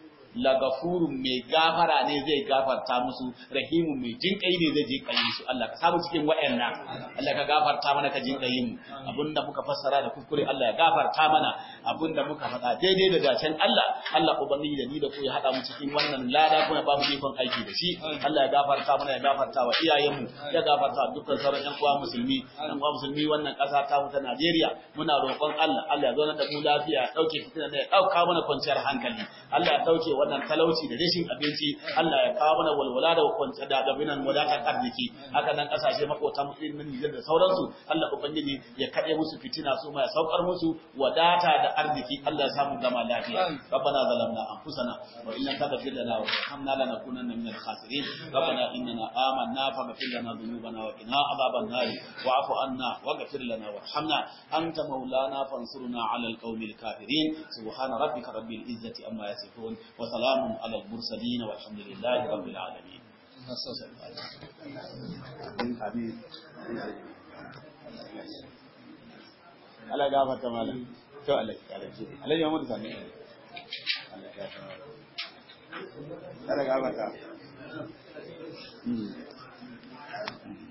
S1: lagafurun mai gafara ne zai gafarta musu rahimun mai jinkai ne zai jinkai su Allah ka samu cikin wa'annan Allah ka gafarta mana ka jinkai mu abinda muka fassara da kuskure Allah ya gafarta mana abinda muka faɗa daidai da dacen Allah Allah ubangiji da ni da ku ya hada mu cikin wannan lada kuma ba mu ikon aiki da shi Allah ya gafarta mana ya gafarta wa iyayenmu ya gafarta dukkan sauran ƴan uwa musulmi ƴan uwa musulmi wannan ƙasa ta mu ta Najeriya muna roƙon Allah Allah ya zo da mu lafiya ya dauke fitina da ya dauka mana kwanciyar hankali Allah ya dauke wannan talauci da rashin abinci Allah ya kawo mana walwala da kwanciya da gabinan wadatar arziki haka nan kasashe makota musulmin Nijar da sauransu Allah ubangiji ya kade musu fitina su ma ya saukar musu wadata da arziki Allah ya samu gama lafiya rabbana zalamna anfusana wa in lam taghfir lana wa tarhamna lanakunanna minal khasirin rabbana innana amanna faghfir lana dhunubana wa qina adhaban nar wa'fu anna waghfir lana warhamna anta maulana fansurna 'alal qawmil kafirin subhana rabbika rabbil izzati amma yasifun wa salamun 'alal mursalin walhamdulillahi rabbil alamin Allah gafarta malam to Allah ya kare shi Allah ya mutu sani Allah ya kare Allah gafarta alaikum